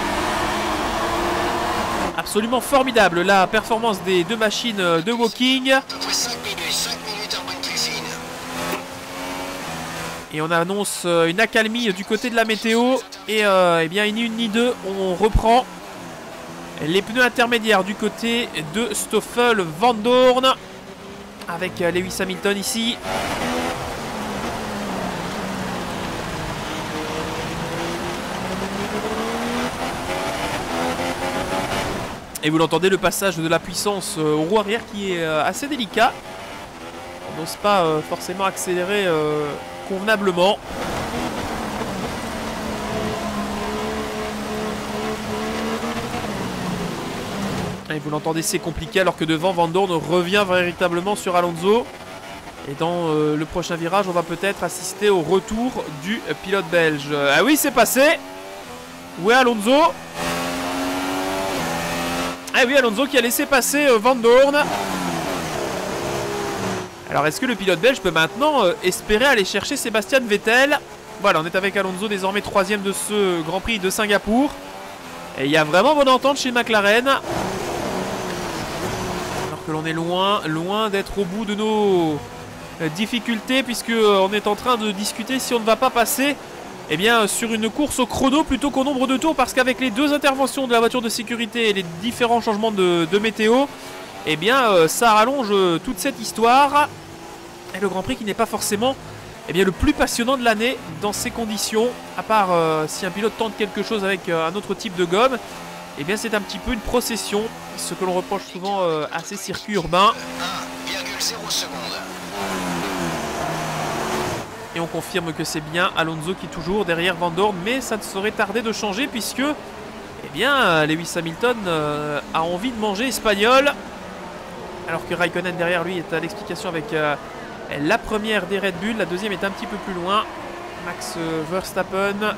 Absolument formidable la performance des deux machines de Woking. À peu près cinq minutes, cinq minutes en bonne cuisine. Et on annonce une accalmie du côté de la météo. Et euh, eh bien, ni une ni deux, on reprend les pneus intermédiaires du côté de Stoffel Van Dorn, avec Lewis Hamilton ici. Et vous l'entendez, le passage de la puissance au roue arrière qui est assez délicat. On n'ose pas forcément accélérer convenablement. Et vous l'entendez, c'est compliqué, alors que devant, Van Dorn revient véritablement sur Alonso. Et dans euh, le prochain virage, on va peut-être assister au retour du pilote belge. Ah oui, c'est passé. Où est Alonso? Ah oui, Alonso qui a laissé passer euh, Van Dorn. Alors, est-ce que le pilote belge peut maintenant euh, espérer aller chercher Sebastian Vettel? Voilà, on est avec Alonso, désormais troisième de ce Grand Prix de Singapour. Et il y a vraiment bonne entente chez McLaren. Que l'on est loin, loin d'être au bout de nos difficultés, puisque on est en train de discuter si on ne va pas passer eh bien, sur une course au chrono plutôt qu'au nombre de tours, parce qu'avec les deux interventions de la voiture de sécurité et les différents changements de, de météo, eh bien ça rallonge toute cette histoire. Et le Grand Prix qui n'est pas forcément eh bien, le plus passionnant de l'année dans ces conditions, à part euh, si un pilote tente quelque chose avec euh, un autre type de gomme. eh bien c'est un petit peu une procession, ce que l'on reproche souvent euh, à ces circuits urbains. un virgule zéro secondes. Et on confirme que c'est bien Alonso qui est toujours derrière Van Dorn, mais ça ne saurait tarder de changer puisque eh bien, Lewis Hamilton euh, a envie de manger espagnol. Alors que Raikkonen derrière lui est à l'explication avec euh, la première des Red Bull, la deuxième est un petit peu plus loin. Max euh, Verstappen.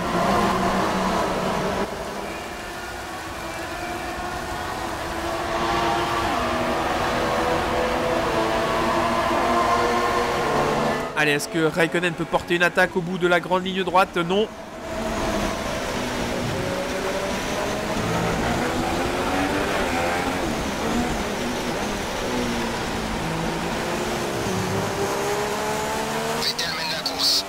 Allez, est-ce que Raikkonen peut porter une attaque au bout de la grande ligne droite? Non. Vettel mène la course.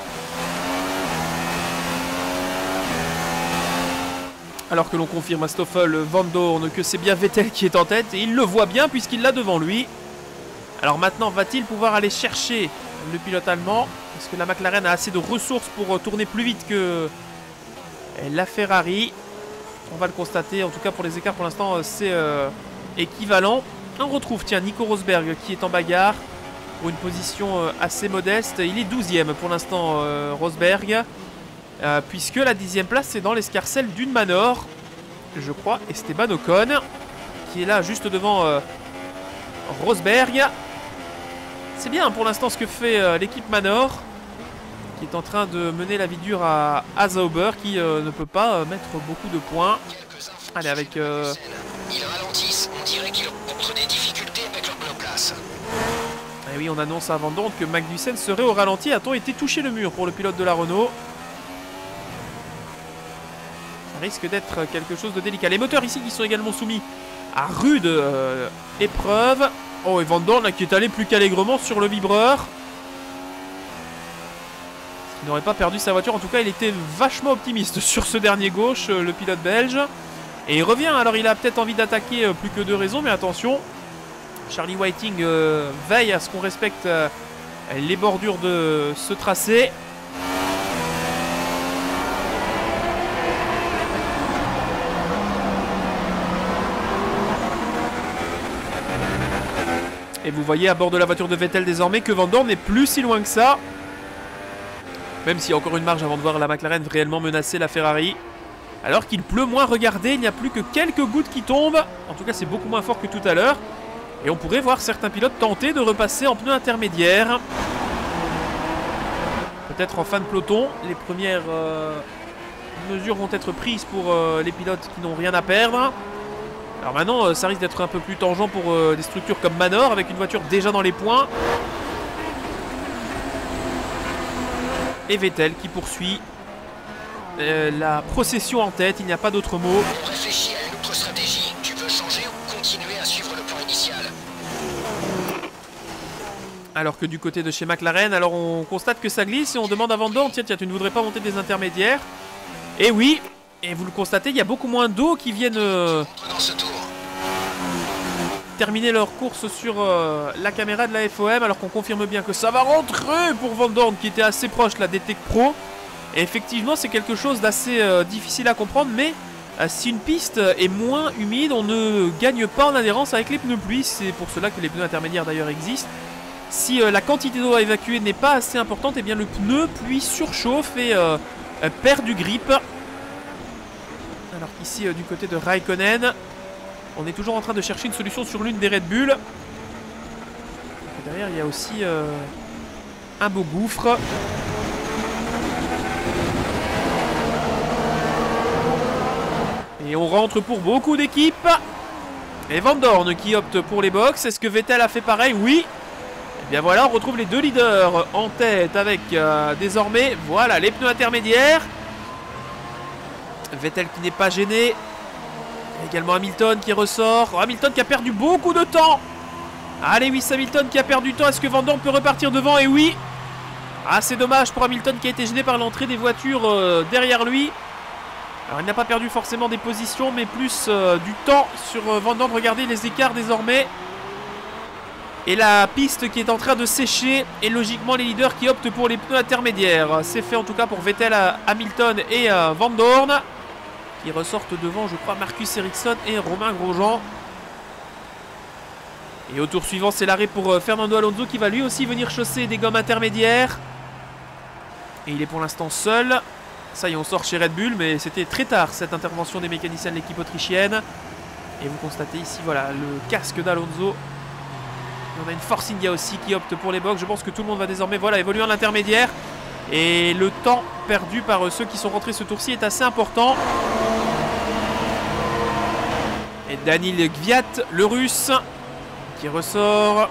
Alors que l'on confirme à Stoffel Van Dorn que c'est bien Vettel qui est en tête. Et il le voit bien puisqu'il l'a devant lui. Alors maintenant, va-t-il pouvoir aller chercher le pilote allemand? Est-ce que la McLaren a assez de ressources pour tourner plus vite que la Ferrari? On va le constater. En tout cas, pour les écarts, pour l'instant, c'est euh, équivalent. On retrouve, tiens, Nico Rosberg qui est en bagarre pour une position euh, assez modeste. Il est douzième pour l'instant, euh, Rosberg. Euh, puisque la dixième place, c'est dans l'escarcelle d'une Manor. Je crois Esteban Ocon qui est là juste devant euh, Rosberg. C'est bien pour l'instant ce que fait euh, l'équipe Manor, qui est en train de mener la vie dure à, à Sauber, qui euh, ne peut pas euh, mettre beaucoup de points. Allez, avec... Euh... Ils ralentissent, on dirait qu'ils rencontrent des difficultés avec leur monoplace. Et oui, on annonce à Van Dorn que Magnussen serait au ralenti. A-t-on été touché le mur pour le pilote de la Renault? Ça risque d'être quelque chose de délicat. Les moteurs ici qui sont également soumis à rude euh, épreuve. Oh, et Van Dorn là, qui est allé plus qu'allègrement sur le vibreur. Il n'aurait pas perdu sa voiture. En tout cas, il était vachement optimiste sur ce dernier gauche, le pilote belge. Et il revient. Alors, il a peut-être envie d'attaquer plus que deux raisons. Mais attention, Charlie Whiting euh, veille à ce qu'on respecte euh, les bordures de ce tracé. Et vous voyez à bord de la voiture de Vettel désormais que Van Dorn n'est plus si loin que ça. Même s'il y a encore une marge avant de voir la McLaren réellement menacer la Ferrari. Alors qu'il pleut moins, regardez, il n'y a plus que quelques gouttes qui tombent. En tout cas, c'est beaucoup moins fort que tout à l'heure. Et on pourrait voir certains pilotes tenter de repasser en pneus intermédiaires. Peut-être en fin de peloton. Les premières euh, mesures vont être prises pour euh, les pilotes qui n'ont rien à perdre. Alors maintenant, euh, ça risque d'être un peu plus tangent pour euh, des structures comme Manor, avec une voiture déjà dans les points. Et Vettel qui poursuit euh, la procession en tête, il n'y a pas d'autre mot. On réfléchit à une autre stratégie. Tu veux changer ou continuer à suivre le plan initial? Alors que du côté de chez McLaren, alors on constate que ça glisse et on demande à Van Dorn, tiens, tiens, tu ne voudrais pas monter des intermédiaires? Et oui, et vous le constatez, il y a beaucoup moins d'eau qui viennent euh, Dans ce tour. terminer leur course sur euh, la caméra de la F O M, alors qu'on confirme bien que ça va rentrer pour Van Dorn qui était assez proche là, des Tech Pro. Et effectivement, c'est quelque chose d'assez euh, difficile à comprendre, mais euh, si une piste est moins humide, on ne gagne pas en adhérence avec les pneus pluie. C'est pour cela que les pneus intermédiaires d'ailleurs existent. Si euh, la quantité d'eau à évacuer n'est pas assez importante, eh bien le pneu pluie surchauffe et euh, euh, perd du grip. Alors qu'ici, euh, du côté de Raikkonen, on est toujours en train de chercher une solution sur l'une des Red Bull. Et derrière, il y a aussi euh, un beau gouffre. Et on rentre pour beaucoup d'équipes. Et Van Dorn qui opte pour les box. Est-ce que Vettel a fait pareil? Oui. Et bien voilà, on retrouve les deux leaders en tête avec euh, désormais, voilà, les pneus intermédiaires. Vettel qui n'est pas gêné. Également Hamilton qui ressort. Oh, Hamilton qui a perdu beaucoup de temps. Allez, oui, Hamilton qui a perdu du temps. Est-ce que Van Dorn peut repartir devant? Et oui. Ah, c'est dommage pour Hamilton qui a été gêné par l'entrée des voitures euh, derrière lui. Alors, il n'a pas perdu forcément des positions, mais plus euh, du temps sur euh, Van Dorn. Regardez les écarts désormais. Et la piste qui est en train de sécher. Et logiquement, les leaders qui optent pour les pneus intermédiaires. C'est fait en tout cas pour Vettel, Hamilton et euh, Van Dorn. qui ressortent devant, je crois, Marcus Ericsson et Romain Grosjean. Et au tour suivant, c'est l'arrêt pour Fernando Alonso qui va lui aussi venir chausser des gommes intermédiaires. Et il est pour l'instant seul. Ça y est, on sort chez Red Bull, mais c'était très tard cette intervention des mécaniciens de l'équipe autrichienne. Et vous constatez ici, voilà, le casque d'Alonso. On a une Force India aussi qui opte pour les box. Je pense que tout le monde va désormais, voilà, évoluer en intermédiaire. Et le temps perdu par ceux qui sont rentrés ce tour-ci est assez important. Et Daniil Kvyat, le russe, qui ressort.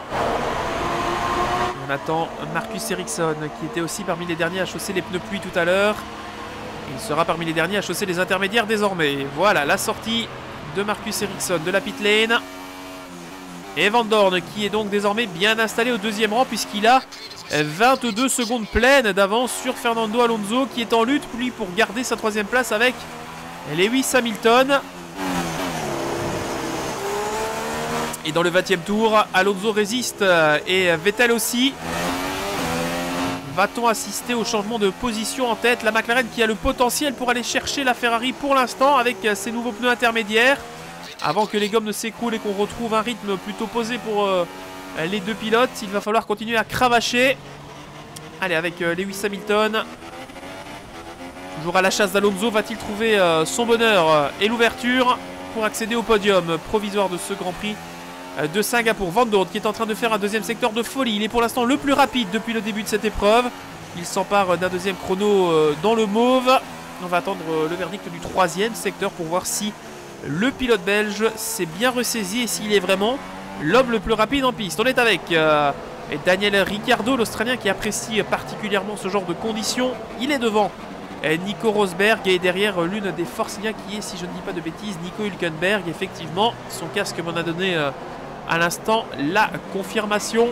On attend Marcus Ericsson, qui était aussi parmi les derniers à chausser les pneus pluie tout à l'heure. Il sera parmi les derniers à chausser les intermédiaires désormais. Voilà la sortie de Marcus Ericsson de la pit lane. Et Van Dorn qui est donc désormais bien installé au deuxième rang puisqu'il a vingt-deux secondes pleines d'avance sur Fernando Alonso qui est en lutte lui pour garder sa troisième place avec Lewis Hamilton. Et dans le vingtième tour, Alonso résiste et Vettel aussi. Va-t-on assister au changement de position en tête? La McLaren qui a le potentiel pour aller chercher la Ferrari pour l'instant avec ses nouveaux pneus intermédiaires. Avant que les gommes ne s'écroulent et qu'on retrouve un rythme plutôt posé pour euh, les deux pilotes, il va falloir continuer à cravacher. Allez, avec euh, Lewis Hamilton. Toujours à la chasse d'Alonso, va-t-il trouver euh, son bonheur euh, et l'ouverture pour accéder au podium provisoire de ce Grand Prix euh, de Singapour. Van Dorn qui est en train de faire un deuxième secteur de folie. Il est pour l'instant le plus rapide depuis le début de cette épreuve. Il s'empare d'un deuxième chrono euh, dans le mauve. On va attendre euh, le verdict du troisième secteur pour voir si le pilote belge s'est bien ressaisi et s'il est vraiment l'homme le plus rapide en piste. On est avec euh, Daniel Ricciardo, l'Australien qui apprécie particulièrement ce genre de conditions. Il est devant euh, Nico Rosberg et derrière euh, l'une des Force India qui est, si je ne dis pas de bêtises, Nico Hülkenberg. Effectivement, son casque m'en a donné euh, à l'instant la confirmation.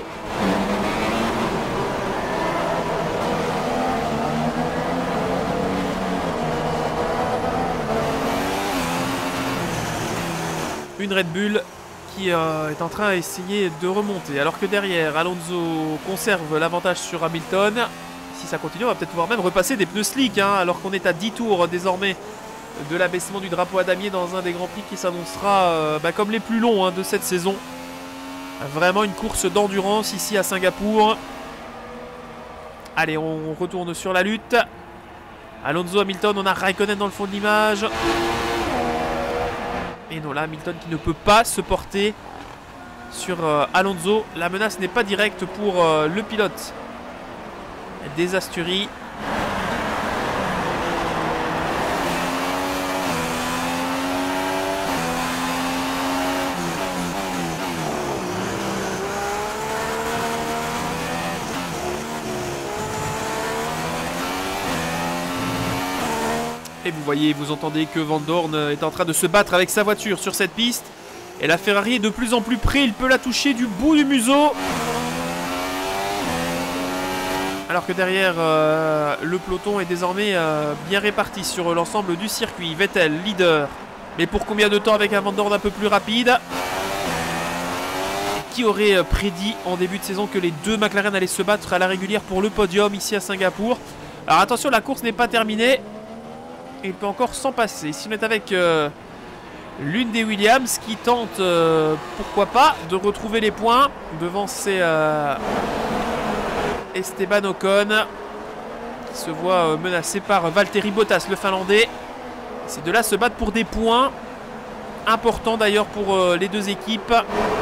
Une Red Bull qui euh, est en train d'essayer de remonter. Alors que derrière, Alonso conserve l'avantage sur Hamilton. Si ça continue, on va peut-être pouvoir même repasser des pneus slick. Hein, alors qu'on est à dix tours désormais de l'abaissement du drapeau à damier dans un des Grands Prix qui s'annoncera euh, bah, comme les plus longs hein, de cette saison. Vraiment une course d'endurance ici à Singapour. Allez, on retourne sur la lutte. Alonso, Hamilton, on a Raikkonen dans le fond de l'image. Et non, là, Hamilton qui ne peut pas se porter sur euh, Alonso. La menace n'est pas directe pour euh, le pilote des Asturies. Et vous voyez, vous entendez que Van Dorn est en train de se battre avec sa voiture sur cette piste. Et la Ferrari est de plus en plus près, il peut la toucher du bout du museau. Alors que derrière, euh, le peloton est désormais euh, bien réparti sur l'ensemble du circuit. Vettel, leader. Mais pour combien de temps avec un Van Dorn un peu plus rapide? Qui aurait prédit en début de saison que les deux McLaren allaient se battre à la régulière pour le podium ici à Singapour? Alors attention, la course n'est pas terminée. Il peut encore s'en passer. Ici on est avec euh, l'une des Williams qui tente, euh, pourquoi pas, de retrouver les points devant ses euh, Esteban Ocon qui se voit euh, menacé par Valtteri Bottas, le Finlandais. Ces deux-là se battent pour des points importants d'ailleurs pour euh, les deux équipes.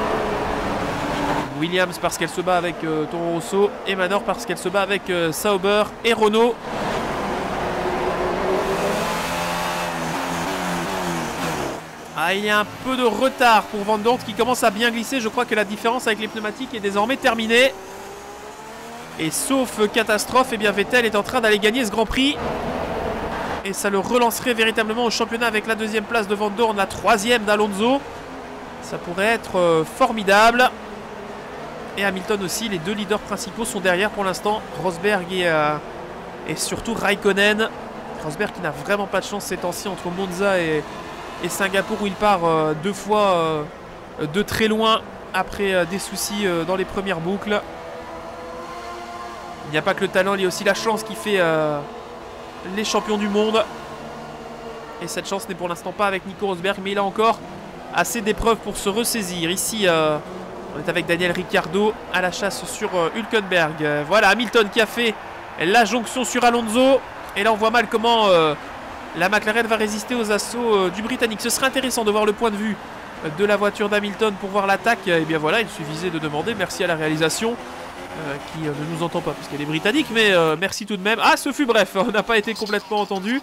Williams parce qu'elle se bat avec euh, Toro Rosso et Manor parce qu'elle se bat avec euh, Sauber et Renault. Ah, il y a un peu de retard pour Van Dorn qui commence à bien glisser. Je crois que la différence avec les pneumatiques est désormais terminée. Et sauf catastrophe, eh bien Vettel est en train d'aller gagner ce Grand Prix. Et ça le relancerait véritablement au championnat avec la deuxième place de Van Dorn, la troisième d'Alonso. Ça pourrait être euh, formidable. Et Hamilton aussi, les deux leaders principaux sont derrière pour l'instant. Rosberg et, euh, et surtout Raikkonen. Rosberg qui n'a vraiment pas de chance ces temps-ci entre Monza et... et Singapour où il part euh, deux fois euh, de très loin après euh, des soucis euh, dans les premières boucles. Il n'y a pas que le talent, il y a aussi la chance qui fait euh, les champions du monde. Et cette chance n'est pour l'instant pas avec Nico Rosberg, mais il a encore assez d'épreuves pour se ressaisir. Ici, euh, on est avec Daniel Ricciardo à la chasse sur euh, Hülkenberg. Euh, voilà, Hamilton qui a fait la jonction sur Alonso. Et là, on voit mal comment euh, la McLaren va résister aux assauts euh, du Britannique. Ce serait intéressant de voir le point de vue de la voiture d'Hamilton pour voir l'attaque. Et bien voilà, il suffisait de demander. Merci à la réalisation euh, qui euh, ne nous entend pas puisqu'elle est britannique. Mais euh, merci tout de même. Ah, ce fut bref, on n'a pas été complètement entendu.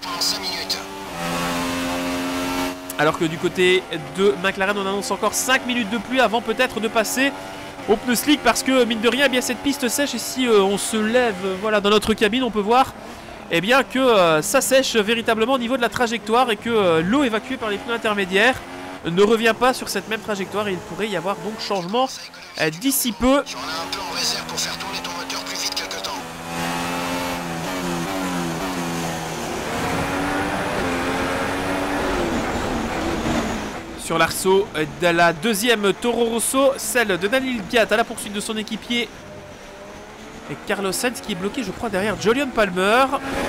Alors que du côté de McLaren, on annonce encore cinq minutes de pluie avant peut-être de passer au pneu slick. Parce que mine de rien, eh bien, cette piste sèche. Et si euh, on se lève euh, voilà, dans notre cabine, on peut voir eh bien, que euh, ça sèche véritablement au niveau de la trajectoire. Et que euh, l'eau évacuée par les pneus intermédiaires ne revient pas sur cette même trajectoire. Et il pourrait y avoir donc changement euh, d'ici peu. Tu en as un peu en réserve pour faire tourner ton moteur plus vite quelque temps. Sur l'arceau de la deuxième Toro Rosso, celle de Daniel Ricciardo à la poursuite de son équipier. Et Carlos Sainz qui est bloqué, je crois, derrière Jolyon Palmer.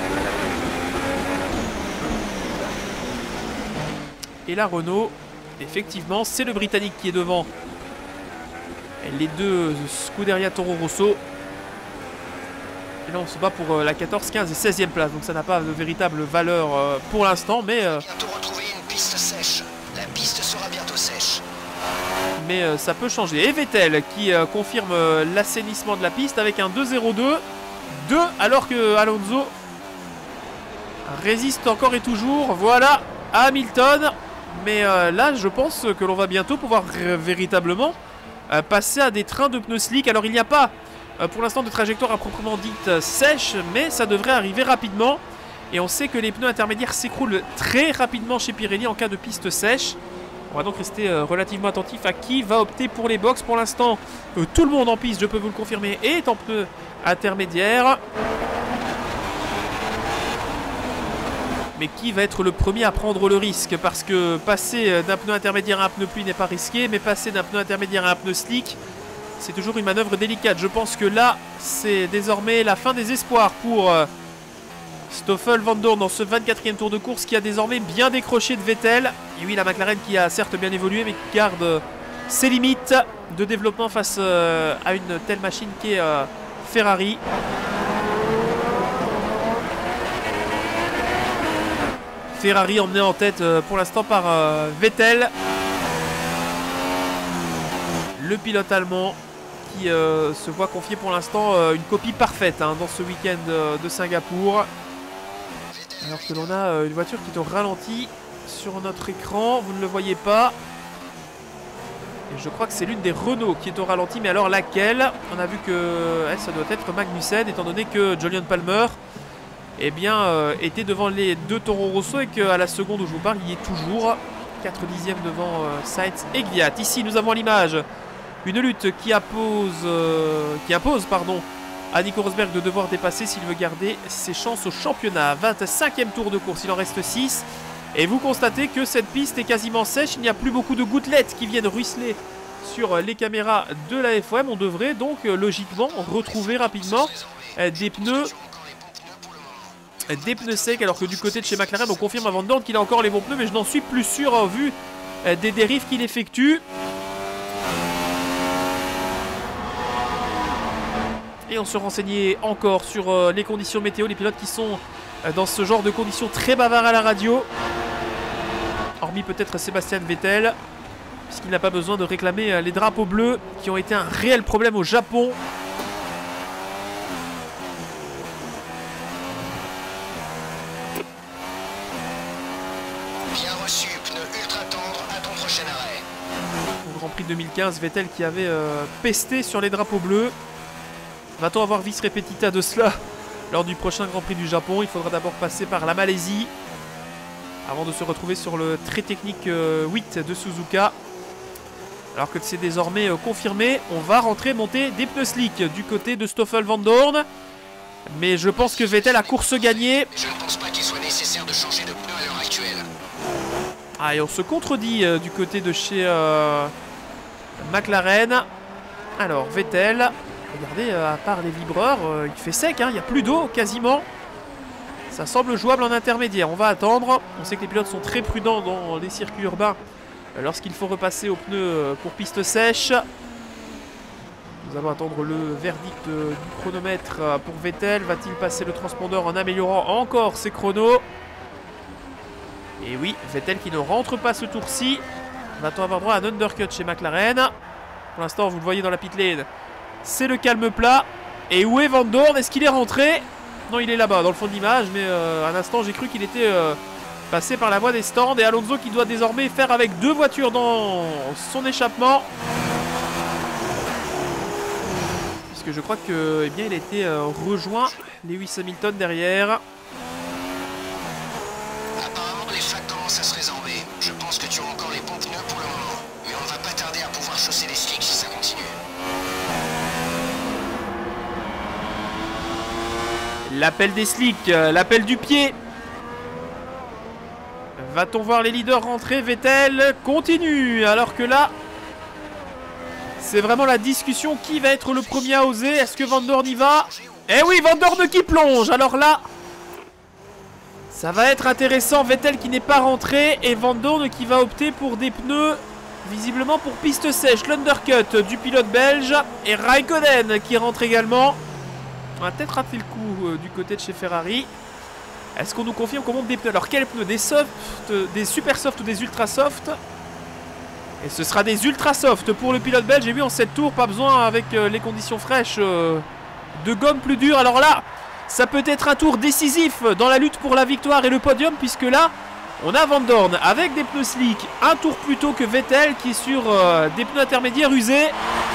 Et la Renault, effectivement, c'est le Britannique qui est devant les deux Scuderia Toro Rosso. Et là, on se bat pour la quatorze, quinze et seizième place. Donc ça n'a pas de véritable valeur pour l'instant, mais... Bientôt retrouver une piste sèche. La piste sera bientôt sèche. Mais euh, ça peut changer. Et Vettel qui euh, confirme euh, l'assainissement de la piste avec un deux zéro deux. deux alors que Alonso résiste encore et toujours. Voilà Hamilton. Mais euh, là, je pense que l'on va bientôt pouvoir véritablement euh, passer à des trains de pneus slick. Alors, il n'y a pas euh, pour l'instant de trajectoire à proprement dite euh, sèche, mais ça devrait arriver rapidement. Et on sait que les pneus intermédiaires s'écroulent très rapidement chez Pirelli en cas de piste sèche. On va donc rester euh, relativement attentif à qui va opter pour les box. Pour l'instant, euh, tout le monde en piste, je peux vous le confirmer, est en pneus intermédiaires. Mais qui va être le premier à prendre le risque? Parce que passer d'un pneu intermédiaire à un pneu pluie n'est pas risqué, mais passer d'un pneu intermédiaire à un pneu slick, c'est toujours une manœuvre délicate. Je pense que là, c'est désormais la fin des espoirs pour... Euh, Stoffel Vandoorne dans ce vingt-quatrième tour de course qui a désormais bien décroché de Vettel. Et oui, la McLaren qui a certes bien évolué mais qui garde ses limites de développement face à une telle machine qui est Ferrari. Ferrari emmené en tête pour l'instant par Vettel. Le pilote allemand qui se voit confier pour l'instant une copie parfaite hein, dans ce week-end de Singapour. Alors que l'on a une voiture qui est au ralenti sur notre écran, vous ne le voyez pas. Et je crois que c'est l'une des Renault qui est au ralenti, mais alors laquelle? On a vu que elle, ça doit être Magnussen, étant donné que Jolyon Palmer eh bien, euh, était devant les deux Toro Rosso et qu'à la seconde où je vous parle, il y est toujours quatre dixièmes devant euh, Sainz et Gviat. Ici, nous avons à l'image une lutte qui impose, euh, qui impose pardon, à Nico Rosberg de devoir dépasser s'il veut garder ses chances au championnat. vingt-cinquième tour de course, il en reste six. Et vous constatez que cette piste est quasiment sèche. Il n'y a plus beaucoup de gouttelettes qui viennent ruisseler sur les caméras de la F O M. On devrait donc logiquement retrouver rapidement des pneus, des pneus secs. Alors que du côté de chez McLaren, on confirme à Vandoorne qu'il a encore les bons pneus. Mais je n'en suis plus sûr au vu des dérives qu'il effectue. Et on se renseignait encore sur euh, les conditions météo, les pilotes qui sont euh, dans ce genre de conditions très bavards à la radio. Hormis peut-être Sébastien Vettel, puisqu'il n'a pas besoin de réclamer euh, les drapeaux bleus qui ont été un réel problème au Japon. Bien reçu, pneu ultra tendre à ton prochain arrêt. Au Grand Prix deux mille quinze, Vettel qui avait euh, pesté sur les drapeaux bleus. Va-t-on avoir vis repetita de cela lors du prochain Grand Prix du Japon? Il faudra d'abord passer par la Malaisie avant de se retrouver sur le très technique huit de Suzuka. Alors que c'est désormais confirmé, on va rentrer monter des pneus slick du côté de Stoffel Vandoorne. Mais je pense que Vettel a course gagnée. Je ne pense pas qu'il soit nécessaire de changer de pneu à l'heure actuelle. Ah, et on se contredit euh, du côté de chez euh, McLaren. Alors Vettel... Regardez, euh, à part les vibreurs, euh, il fait sec, hein, il n'y a plus d'eau quasiment. Ça semble jouable en intermédiaire. On va attendre. On sait que les pilotes sont très prudents dans les circuits urbains lorsqu'il faut repasser aux pneus pour piste sèche. Nous allons attendre le verdict du chronomètre pour Vettel. Va-t-il passer le transpondeur en améliorant encore ses chronos? Et oui, Vettel qui ne rentre pas ce tour-ci. Va-t-on avoir droit à un undercut chez McLaren? Pour l'instant, vous le voyez dans la pit lane, c'est le calme plat. Et où est Van Dorn? Est-ce qu'il est rentré? Non, il est là-bas, dans le fond de l'image. Mais euh, un instant, j'ai cru qu'il était euh, passé par la voie des stands. Et Alonso qui doit désormais faire avec deux voitures dans son échappement. Puisque je crois que, eh bien, il a été euh, rejoint. Lewis Hamilton derrière. Apparemment, les flaques commencent à se résorber. Je pense que tu as encore les bons pneus pour le moment. Mais on ne va pas tarder à pouvoir chausser les slicks si ça continue. L'appel des slicks, l'appel du pied. Va-t-on voir les leaders rentrer? Vettel continue. Alors que là, c'est vraiment la discussion. Qui va être le premier à oser? Est-ce que Van Dorn y va? Eh oui, Van Dorn qui plonge. Alors là, ça va être intéressant. Vettel qui n'est pas rentré et Van Dorn qui va opter pour des pneus visiblement pour piste sèche. L'undercut du pilote belge et Raikkonen qui rentre également. On va peut-être rater le coup euh, du côté de chez Ferrari. Est-ce qu'on nous confirme qu'on monte des pneus? Alors quels pneus? Des soft, des super soft ou des ultra soft? Et ce sera des ultra soft pour le pilote belge. J'ai vu en sept tours, pas besoin avec euh, les conditions fraîches euh, de gomme plus dure. Alors là, ça peut être un tour décisif dans la lutte pour la victoire et le podium, puisque là, on a Van Dorn avec des pneus slick un tour plus tôt que Vettel qui est sur euh, des pneus intermédiaires usés.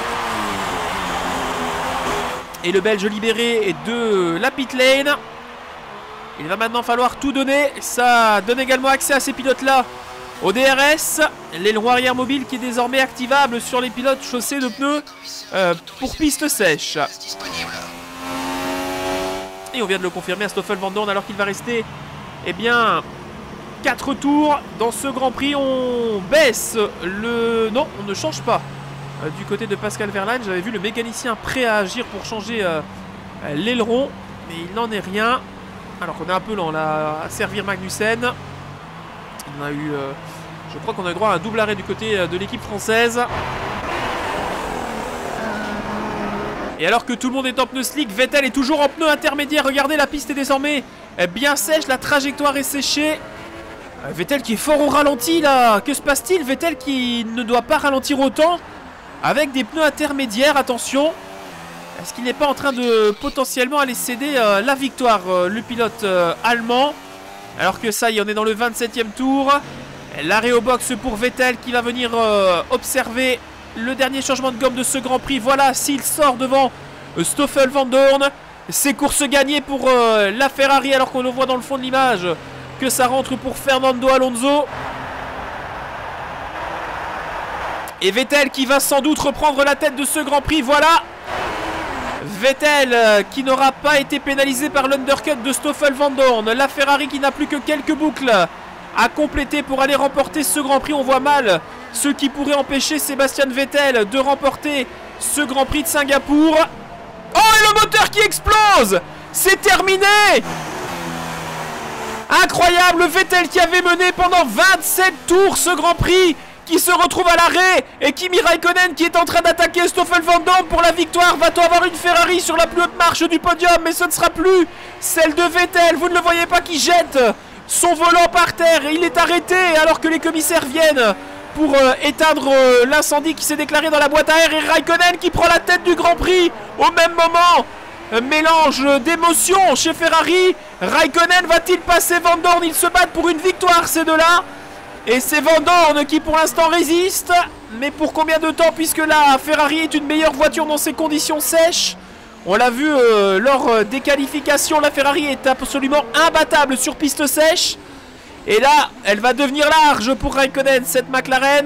Et le Belge libéré est de la pit lane. Il va maintenant falloir tout donner. Ça donne également accès à ces pilotes-là au D R S. L'aileron arrière mobile qui est désormais activable sur les pilotes chaussés de pneus euh, pour piste sèche. Et on vient de le confirmer à Stoffel Van Dorn alors qu'il va rester eh bien quatre tours dans ce Grand Prix. On baisse le... Non, on ne change pas. Du côté de Pascal Wehrlein, j'avais vu le mécanicien prêt à agir pour changer euh, l'aileron, mais il n'en est rien. Alors qu'on est un peu lent là à servir Magnussen. On a eu, euh, je crois qu'on a eu droit à un double arrêt du côté de l'équipe française. Et alors que tout le monde est en pneu slick, Vettel est toujours en pneu intermédiaire. Regardez, la piste est désormais bien sèche, la trajectoire est séchée. Vettel qui est fort au ralenti là. Que se passe-t-il? Vettel qui ne doit pas ralentir autant avec des pneus intermédiaires, attention. Est-ce qu'il n'est pas en train de potentiellement aller céder euh, la victoire, euh, le pilote euh, allemand? Alors que ça y est, on est dans le vingt-septième tour. L'arrêt au box pour Vettel qui va venir euh, observer le dernier changement de gomme de ce Grand Prix. Voilà, s'il sort devant euh, Stoffel Van Dorn. C'est course gagnée pour euh, la Ferrari, alors qu'on le voit dans le fond de l'image que ça rentre pour Fernando Alonso. Et Vettel qui va sans doute reprendre la tête de ce Grand Prix. Voilà, Vettel euh, qui n'aura pas été pénalisé par l'undercut de Stoffel Van Dorn. La Ferrari qui n'a plus que quelques boucles à compléter pour aller remporter ce Grand Prix. On voit mal ce qui pourrait empêcher Sébastien Vettel de remporter ce Grand Prix de Singapour. Oh, et le moteur qui explose! C'est terminé! Incroyable, Vettel qui avait mené pendant vingt-sept tours ce Grand Prix, qui se retrouve à l'arrêt, et Kimi Raikkonen qui est en train d'attaquer Stoffel Van Dorn pour la victoire. Va-t-on avoir une Ferrari sur la plus haute marche du podium? Mais ce ne sera plus celle de Vettel. Vous ne le voyez pas, qui jette son volant par terre. Il est arrêté alors que les commissaires viennent pour euh, éteindre euh, l'incendie qui s'est déclaré dans la boîte à air. Et Raikkonen qui prend la tête du Grand Prix au même moment. Euh, mélange d'émotions chez Ferrari. Raikkonen va-t-il passer Van Dorn? Ils se battent pour une victoire, ces deux-là. Et c'est Van Dorn qui pour l'instant résiste. Mais pour combien de temps, puisque la Ferrari est une meilleure voiture dans ces conditions sèches? On l'a vu euh, lors des qualifications, la Ferrari est absolument imbattable sur piste sèche. Et là, elle va devenir large pour Raikkonen, cette McLaren.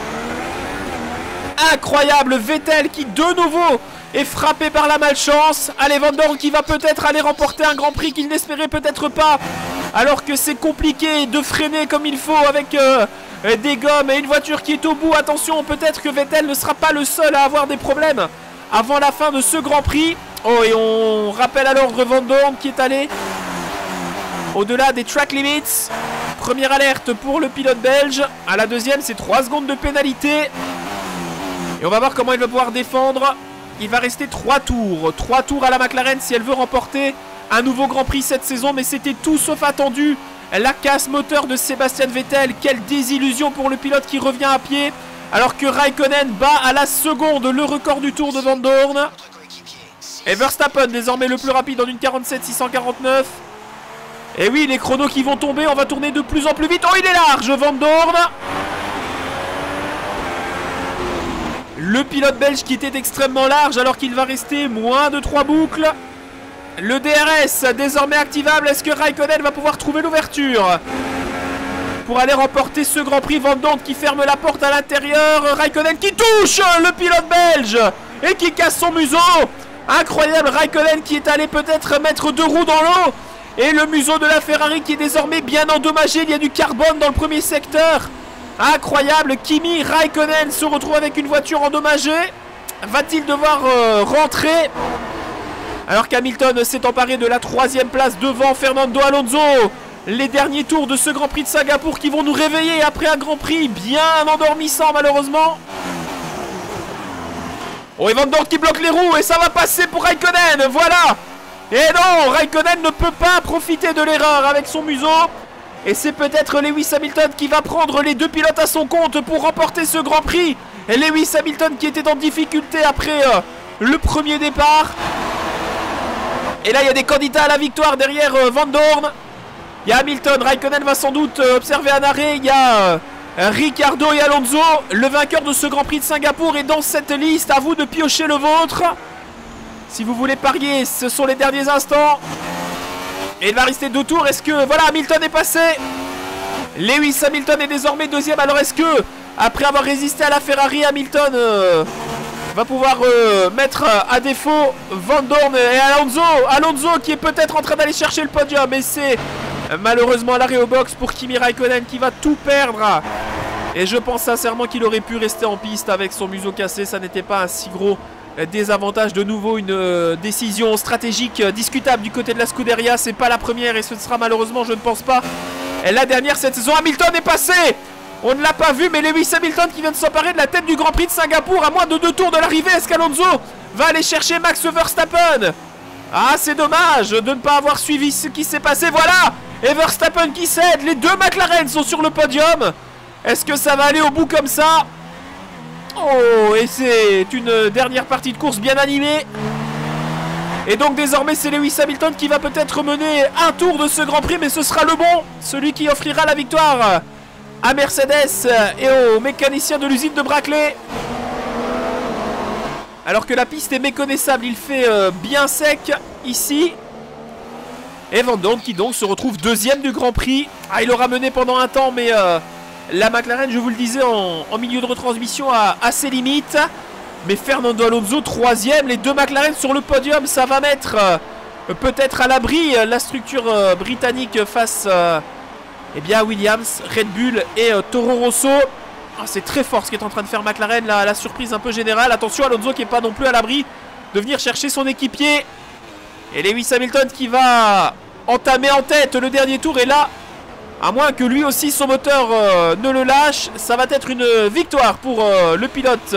Incroyable, Vettel qui de nouveau est frappé par la malchance. Allez, Van Dorn qui va peut-être aller remporter un Grand Prix qu'il n'espérait peut-être pas, alors que c'est compliqué de freiner comme il faut avec euh, des gommes et une voiture qui est au bout. Attention, peut-être que Vettel ne sera pas le seul à avoir des problèmes avant la fin de ce Grand Prix. Oh, et on rappelle à l'ordre Van Dorn qui est allé au-delà des track limits. Première alerte pour le pilote belge. À la deuxième, c'est trois secondes de pénalité. Et on va voir comment il va pouvoir défendre. Il va rester trois tours. trois tours à la McLaren si elle veut remporter un nouveau Grand Prix cette saison. Mais c'était tout sauf attendu. La casse moteur de Sébastien Vettel. Quelle désillusion pour le pilote qui revient à pied. Alors que Raikkonen bat à la seconde le record du Tour de Van Dorn. Et Verstappen désormais le plus rapide en une quarante-sept six cent quarante-neuf. Et oui, les chronos qui vont tomber. On va tourner de plus en plus vite. Oh, il est large, Van Dorn. Le pilote belge qui était extrêmement large alors qu'il va rester moins de trois boucles. Le D R S désormais activable. Est-ce que Raikkonen va pouvoir trouver l'ouverture pour aller remporter ce Grand Prix? Van Dorn qui ferme la porte à l'intérieur. Raikkonen qui touche le pilote belge et qui casse son museau. Incroyable, Raikkonen qui est allé peut-être mettre deux roues dans l'eau. Et le museau de la Ferrari qui est désormais bien endommagé. Il y a du carbone dans le premier secteur. Incroyable, Kimi Raikkonen se retrouve avec une voiture endommagée. Va-t-il devoir euh, rentrer alors qu'Hamilton s'est emparé de la troisième place devant Fernando Alonso? Les derniers tours de ce Grand Prix de Singapour qui vont nous réveiller après un Grand Prix bien endormissant malheureusement. Oh, et Van Dorn qui bloque les roues et ça va passer pour Raikkonen, voilà. Et non, Raikkonen ne peut pas profiter de l'erreur avec son museau. Et c'est peut-être Lewis Hamilton qui va prendre les deux pilotes à son compte pour remporter ce Grand Prix. Et Lewis Hamilton qui était en difficulté après euh, le premier départ. Et là, il y a des candidats à la victoire derrière euh, Van Dorn. Il y a Hamilton, Raikkonen va sans doute euh, observer un arrêt. Il y a euh, Ricciardo et Alonso. Le vainqueur de ce Grand Prix de Singapour est dans cette liste. À vous de piocher le vôtre. Si vous voulez parier, ce sont les derniers instants. Et il va rester deux tours. Est-ce que... Voilà, Hamilton est passé. Lewis Hamilton est désormais deuxième. Alors est-ce que, après avoir résisté à la Ferrari, Hamilton euh, va pouvoir euh, mettre à défaut Van Dorn et Alonso. Alonso qui est peut-être en train d'aller chercher le podium. Mais c'est malheureusement l'arrêt au box pour Kimi Raikkonen qui va tout perdre. Et je pense sincèrement qu'il aurait pu rester en piste avec son museau cassé. Ça n'était pas un si gros désavantage. De nouveau une euh, décision stratégique euh, discutable du côté de la Scuderia. C'est pas la première et ce sera malheureusement, je ne pense pas, la dernière cette saison. Hamilton est passé. On ne l'a pas vu, mais Lewis Hamilton qui vient de s'emparer de la tête du Grand Prix de Singapour à moins de deux tours de l'arrivée. Est-ce qu'Alonso va aller chercher Max Verstappen? Ah, c'est dommage de ne pas avoir suivi ce qui s'est passé. Voilà. Et Verstappen qui cède. Les deux McLaren sont sur le podium. Est-ce que ça va aller au bout comme ça? Oh, et c'est une dernière partie de course bien animée. Et donc désormais c'est Lewis Hamilton qui va peut-être mener un tour de ce Grand Prix. Mais ce sera le bon, celui qui offrira la victoire à Mercedes et aux mécaniciens de l'usine de Brackley. Alors que la piste est méconnaissable, il fait euh, bien sec ici. Et Van Dorn qui donc se retrouve deuxième du Grand Prix. Ah, il aura mené pendant un temps, mais euh, la McLaren, je vous le disais en, en milieu de retransmission, a, a ses limites. Mais Fernando Alonso troisième, les deux McLaren sur le podium, ça va mettre euh, peut-être à l'abri euh, la structure euh, britannique face euh, eh bien, à Williams, Red Bull et euh, Toro Rosso. Oh, c'est très fort ce qu'est en train de faire McLaren, la, la surprise un peu générale. Attention, Alonso qui n'est pas non plus à l'abri de venir chercher son équipier. Et Lewis Hamilton qui va entamer en tête le dernier tour. Et là, à moins que lui aussi son moteur euh, ne le lâche, ça va être une victoire pour euh, le pilote.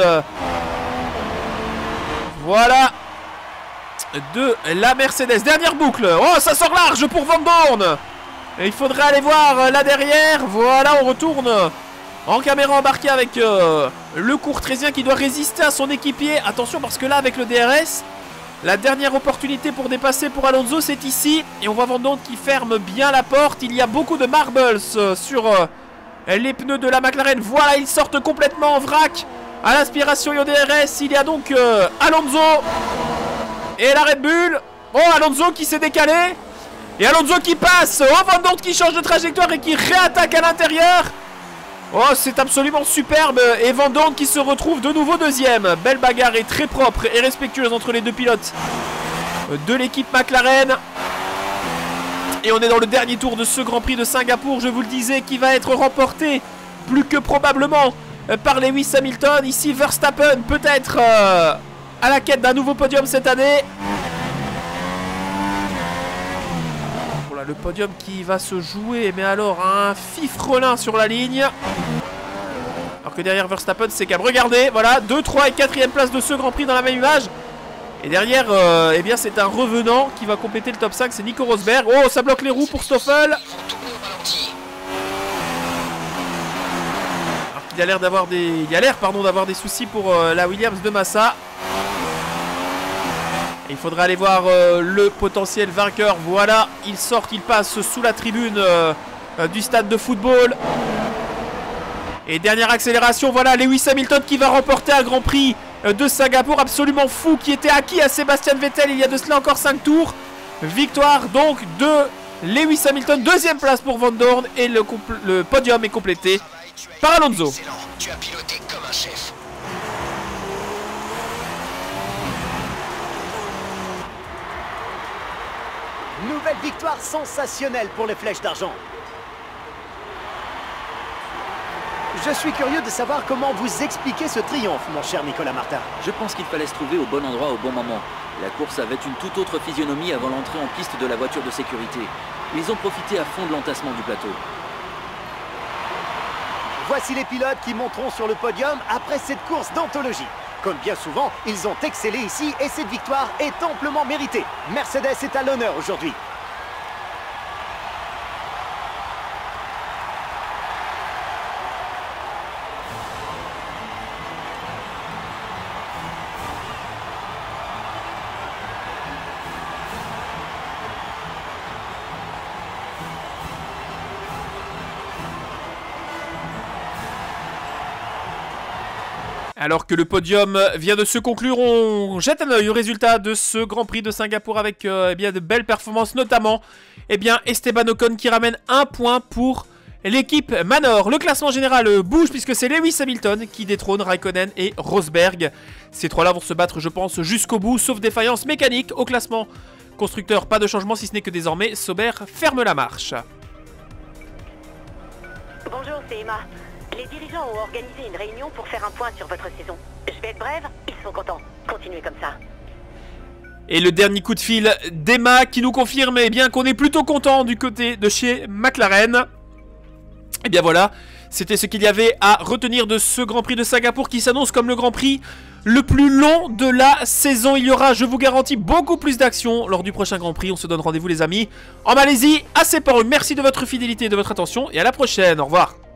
Voilà, de la Mercedes. Dernière boucle. Oh, ça sort large pour Van Dorn. Et il faudrait aller voir euh, là derrière. Voilà, on retourne en caméra embarquée avec euh, le Courtraisien qui doit résister à son équipier. Attention parce que là avec le D R S, la dernière opportunité pour dépasser pour Alonso c'est ici. Et on voit Van Dorn qui ferme bien la porte. Il y a beaucoup de marbles euh, sur euh, les pneus de la McLaren. Voilà, ils sortent complètement en vrac. À l'aspiration et au D R S, il y a donc euh, Alonso et la Red Bull. Oh, Alonso qui s'est décalé. Et Alonso qui passe. Oh, Van Dorn qui change de trajectoire et qui réattaque à l'intérieur. Oh, c'est absolument superbe. Et Van Dorn qui se retrouve de nouveau deuxième. Belle bagarre et très propre et respectueuse entre les deux pilotes de l'équipe McLaren. Et on est dans le dernier tour de ce Grand Prix de Singapour, je vous le disais, qui va être remporté plus que probablement par Lewis Hamilton. Ici Verstappen peut-être euh, à la quête d'un nouveau podium cette année. Oh là Le podium qui va se jouer, mais alors un fifrelin sur la ligne. Alors que derrière Verstappen, c'est Cam. Regardez, voilà, deux, trois et quatrième place de ce Grand Prix dans la même image. Et derrière, euh, eh bien, c'est un revenant qui va compléter le top cinq, c'est Nico Rosberg. Oh, ça bloque les roues pour Stoffel. Il a l'air d'avoir des, il a l'air pardon d'avoir des soucis pour euh, la Williams de Massa. Et il faudra aller voir euh, le potentiel vainqueur. Voilà, il sort, il passe sous la tribune euh, euh, du stade de football. Et dernière accélération, voilà Lewis Hamilton qui va remporter un Grand Prix euh, de Singapour absolument fou, qui était acquis à Sébastien Vettel il y a de cela encore cinq tours. Victoire donc de Lewis Hamilton, deuxième place pour Van Dorn, et le, le podium est complété par Alonso. Excellent. Tu as piloté comme un chef. Nouvelle victoire sensationnelle pour les Flèches d'Argent. Je suis curieux de savoir comment vous expliquez ce triomphe, mon cher Nicolas Martin. Je pense qu'il fallait se trouver au bon endroit au bon moment. La course avait une toute autre physionomie avant l'entrée en piste de la voiture de sécurité. Ils ont profité à fond de l'entassement du plateau. Voici les pilotes qui monteront sur le podium après cette course d'anthologie. Comme bien souvent, ils ont excellé ici et cette victoire est amplement méritée. Mercedes est à l'honneur aujourd'hui. Alors que le podium vient de se conclure, on jette un œil au résultat de ce Grand Prix de Singapour avec euh, eh bien, de belles performances, notamment eh bien, Esteban Ocon qui ramène un point pour l'équipe Manor. Le classement général bouge puisque c'est Lewis Hamilton qui détrône Raikkonen et Rosberg. Ces trois-là vont se battre, je pense, jusqu'au bout, sauf défaillance mécanique. Au classement constructeur, pas de changement, si ce n'est que désormais Sauber ferme la marche. Bonjour, c'est Emma. Les dirigeants ont organisé une réunion pour faire un point sur votre saison. Je vais être brève, ils sont contents. Continuez comme ça. Et le dernier coup de fil d'Emma qui nous confirme eh bien qu'on est plutôt content du côté de chez McLaren. Et bien voilà, c'était ce qu'il y avait à retenir de ce Grand Prix de Singapour qui s'annonce comme le Grand Prix le plus long de la saison. Il y aura, je vous garantis, beaucoup plus d'action lors du prochain Grand Prix. On se donne rendez-vous les amis en Malaisie à Sepang. Merci de votre fidélité et de votre attention et à la prochaine. Au revoir.